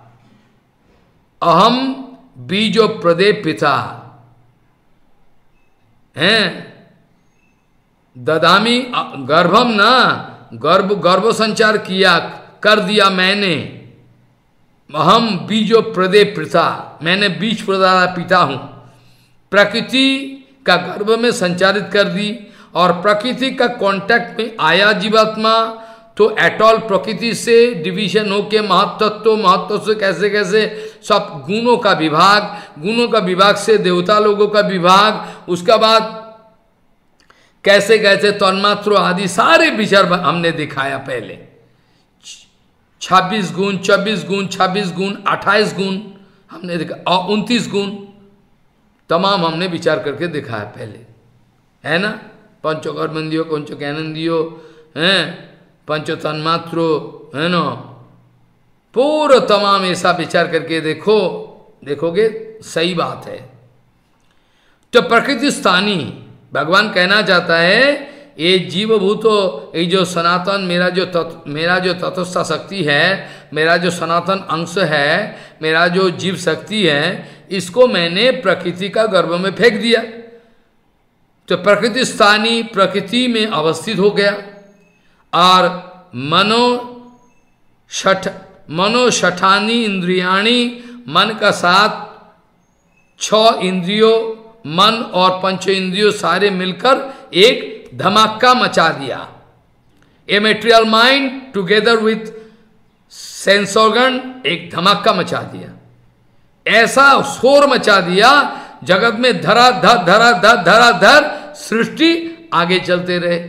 अहम बीजो प्रदे पिता हैं, ददामी गर्भम ना, गर्भ गर्भ संचार किया कर दिया मैंने। अहम बीजो प्रदे पिता, मैंने बीज प्रदाता पिता हूं। प्रकृति का गर्भ में संचारित कर दी और प्रकृति का कांटेक्ट में आया जीवात्मा, तो एटॉल प्रकृति से डिवीजन होके महत्त्व, महत्व से कैसे कैसे सब गुणों का विभाग, गुणों का विभाग से देवता लोगों का विभाग, उसका बाद कैसे कैसे तन्मात्र आदि सारे विचार हमने दिखाया पहले। छब्बीस गुण, चौबीस गुण, छब्बीस गुण, अट्ठाईस गुण हमने देखा और उनतीस गुण तमाम हमने विचार करके दिखाया पहले, है ना। पंचकर्मेंद्रियो, पंचज्ञानेंद्रियो हैं, पंच तन्मात्रो, है ना, पूरा तमाम ऐसा विचार करके देखो, देखोगे सही बात है। तो प्रकृति स्थानी भगवान कहना चाहता है ये जीवभूतो, ये जो सनातन मेरा जो तत्व, मेरा जो तत्वस्थ शक्ति है, मेरा जो सनातन अंश है, मेरा जो जीव शक्ति है, इसको मैंने प्रकृति का गर्भ में फेंक दिया। तो प्रकृति स्थानी प्रकृति में अवस्थित हो गया और मनो शठ मनो शठानी इंद्रियाणी, मन का साथ छह इंद्रियों, मन और पंच इंद्रियों सारे मिलकर एक धमाका मचा दिया। A material mind together with sense organ एक धमाका मचा दिया, ऐसा शोर मचा दिया जगत में, धरा धर धरा धर धरा धर सृष्टि आगे चलते रहे।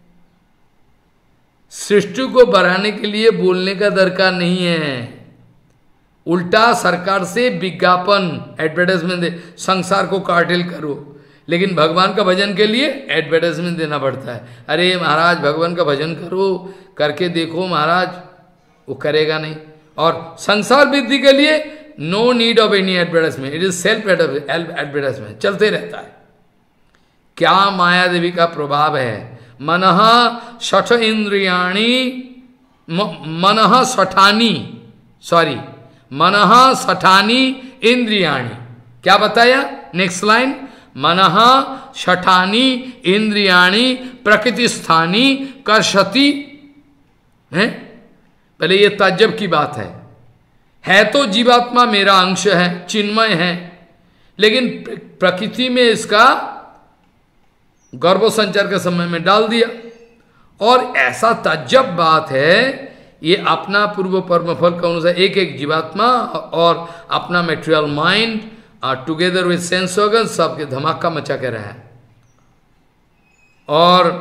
सृष्टि को बढ़ाने के लिए बोलने का दरकार नहीं है, उल्टा सरकार से विज्ञापन एडवर्टाइजमेंट दे, संसार को कार्टेल करो, लेकिन भगवान का भजन के लिए एडवर्टाइजमेंट देना पड़ता है। अरे महाराज भगवान का भजन करो, करके देखो महाराज, वो करेगा नहीं। और संसार वृद्धि के लिए no need of any advertisement, it is self advertisement, चलते रहता है। क्या माया देवी का प्रभाव है। मनः शठ इंद्रियाणी, मनः शठानी, सॉरी मनः शठानी इंद्रियाणी, क्या बताया नेक्स्ट लाइन, मनः शठानी इंद्रियाणी प्रकृति स्थानी कर्षति है। पहले ये ताज्जुब की बात है, है तो जीवात्मा मेरा अंश है, चिन्मय है, लेकिन प्रकृति में इसका गर्भ संचार के समय में डाल दिया। और ऐसा ताज्जुब बात है, ये अपना पूर्व कर्मफल का अनुसार एक एक जीवात्मा और अपना मेटेरियल माइंड और टुगेदर विथ सेंस ऑर्गन सबके धमाका मचा के रहा है। और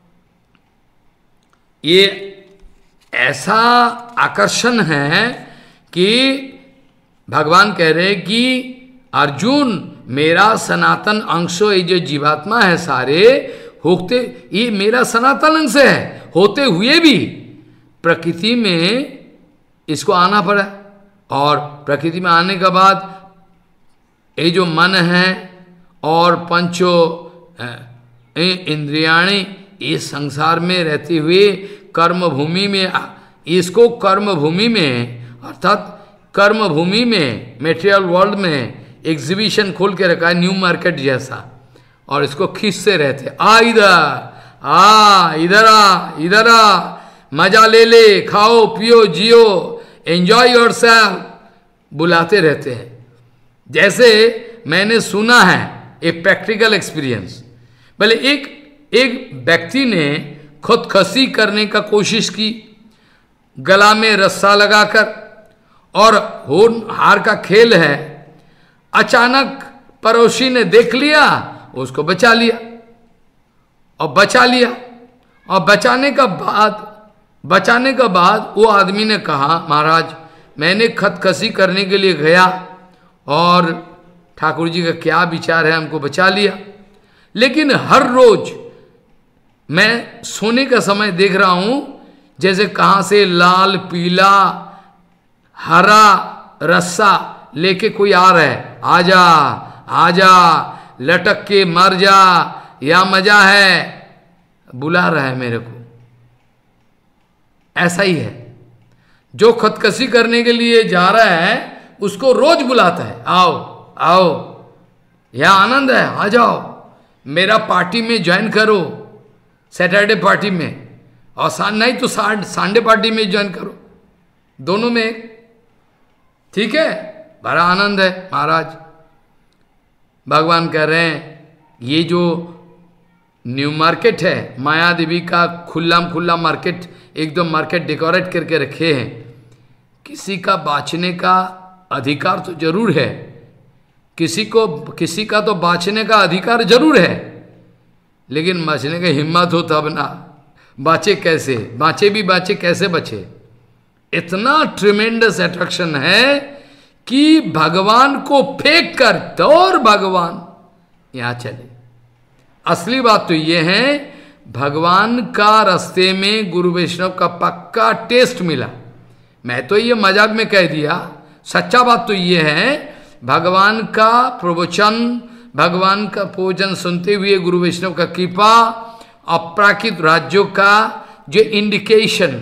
ये ऐसा आकर्षण है कि भगवान कह रहे कि अर्जुन मेरा सनातन अंश, ये जो जीवात्मा है सारे होते, ये मेरा सनातन अंश है, होते हुए भी प्रकृति में इसको आना पड़ा। और प्रकृति में आने के बाद ये जो मन है और पंचो इंद्रियाणी, ये संसार में रहते हुए कर्म भूमि में, इसको कर्म भूमि में अर्थात कर्म भूमि में मेटेरियल वर्ल्ड में एग्जीबिशन खोल के रखा है, न्यू मार्केट जैसा, और इसको खींचते रहते, आ इधर आ, इधर आ, इधर आ, मजा ले ले, खाओ पियो जियो, एंजॉय योरसेल्फ, बुलाते रहते हैं। जैसे मैंने सुना है एक प्रैक्टिकल एक्सपीरियंस, भले एक एक व्यक्ति ने खुदकशी करने का कोशिश की, गला में रस्सा लगाकर, और होन हार का खेल है। अचानक पड़ोसी ने देख लिया, उसको बचा लिया, और बचा लिया, और बचाने का बाद बचाने का बाद वो आदमी ने कहा, महाराज मैंने खुदकशी करने के लिए गया और ठाकुर जी का क्या विचार है, हमको बचा लिया। लेकिन हर रोज मैं सोने का समय देख रहा हूं जैसे कहां से लाल पीला हरा रस्सा लेके कोई आ रहा है, आजा आजा, लटक के मर जा, या मजा है, बुला रहा है मेरे को। ऐसा ही है, जो खुदकशी करने के लिए जा रहा है उसको रोज बुलाता है, आओ आओ, यह आनंद है, आ जाओ मेरा पार्टी में ज्वाइन करो, सैटरडे पार्टी में, और सान नहीं तो संडे पार्टी में ज्वाइन करो, दोनों में एक, ठीक है, बड़ा आनंद है। महाराज भगवान कह रहे हैं ये जो न्यू मार्केट है, माया देवी का खुला खुला मार्केट, एकदम मार्केट डेकोरेट करके रखे हैं, किसी का बाँचने का अधिकार तो जरूर है, किसी को किसी का तो बाँचने का अधिकार जरूर है, लेकिन बचने का हिम्मत हो तब ना, बाँचे कैसे, बाँचे भी बाँचे कैसे बचे। इतना ट्रिमेंडस अट्रैक्शन है कि भगवान को फेंक कर दौड़ भगवान यहाँ चले। असली बात तो ये है, भगवान का रास्ते में गुरु वैष्णव का पक्का टेस्ट मिला। मैं तो ये मजाक में कह दिया, सच्चा बात तो ये है, भगवान का प्रवचन, भगवान का प्रवचन सुनते हुए गुरु वैष्णव का कृपा, अपराकृत राज्यों का जो इंडिकेशन,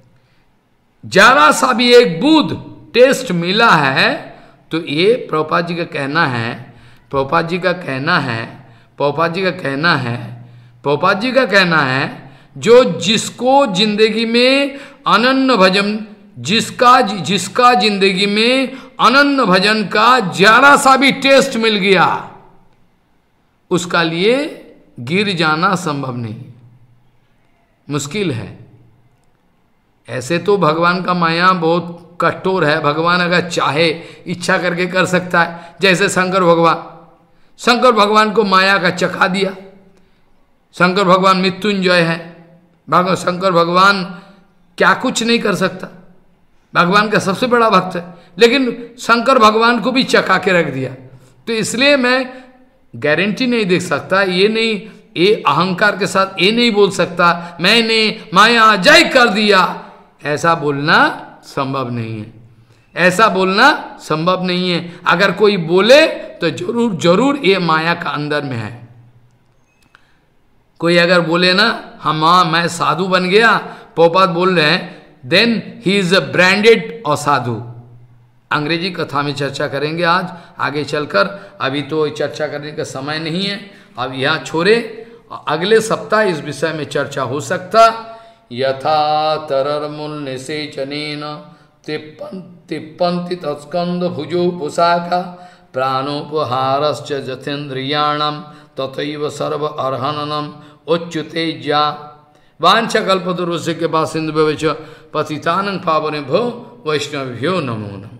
जरा सा भी एक बूंद टेस्ट मिला है, तो ये प्रभुपाद जी का कहना है, प्रभुपाद जी का कहना है, प्रभुपाद जी का कहना है, प्रभुपाद जी का कहना है, जो जिसको जिंदगी में अनन्य भजन, जिसका जिसका जिंदगी में अनन्य भजन का जरा सा भी टेस्ट मिल गया, उसका लिए गिर जाना संभव नहीं, मुश्किल है। ऐसे तो भगवान का माया बहुत कठोर है, भगवान अगर चाहे इच्छा करके कर सकता है, जैसे शंकर भगवान, शंकर भगवान को माया का चखा दिया, शंकर भगवान मृत्युंजय है, भगवान शंकर भगवान क्या कुछ नहीं कर सकता, भगवान का सबसे बड़ा भक्त है, लेकिन शंकर भगवान को भी चखा के रख दिया। तो इसलिए मैं गारंटी नहीं दे सकता, ये नहीं, ये अहंकार के साथ ये नहीं बोल सकता मैंने माया जय कर दिया, ऐसा बोलना संभव नहीं है, ऐसा बोलना संभव नहीं है। अगर कोई बोले तो जरूर जरूर ये माया का अंदर में है। कोई अगर बोले ना हम हाँ मैं साधु बन गया, प्रभुपाद बोल रहे हैं, then he is a branded असाधु। अंग्रेजी कथा में चर्चा करेंगे आज आगे चलकर, अभी तो चर्चा करने का समय नहीं है, अब यहाँ छोड़े, अगले सप्ताह इस विषय में चर्चा हो सकता। यथा तरर्मुल निषेचनेन तिप्पन्ति तत्स्कंद भुजो पुषाका प्राणोपहारश्च जथेन्द्रियाणाम तथैव सर्व अर्हननम उच्युतेज्या वांछकल्पतरुस्य के पास सिंधु पतितानंग पावने भो वैष्णव्यो नमो नमः।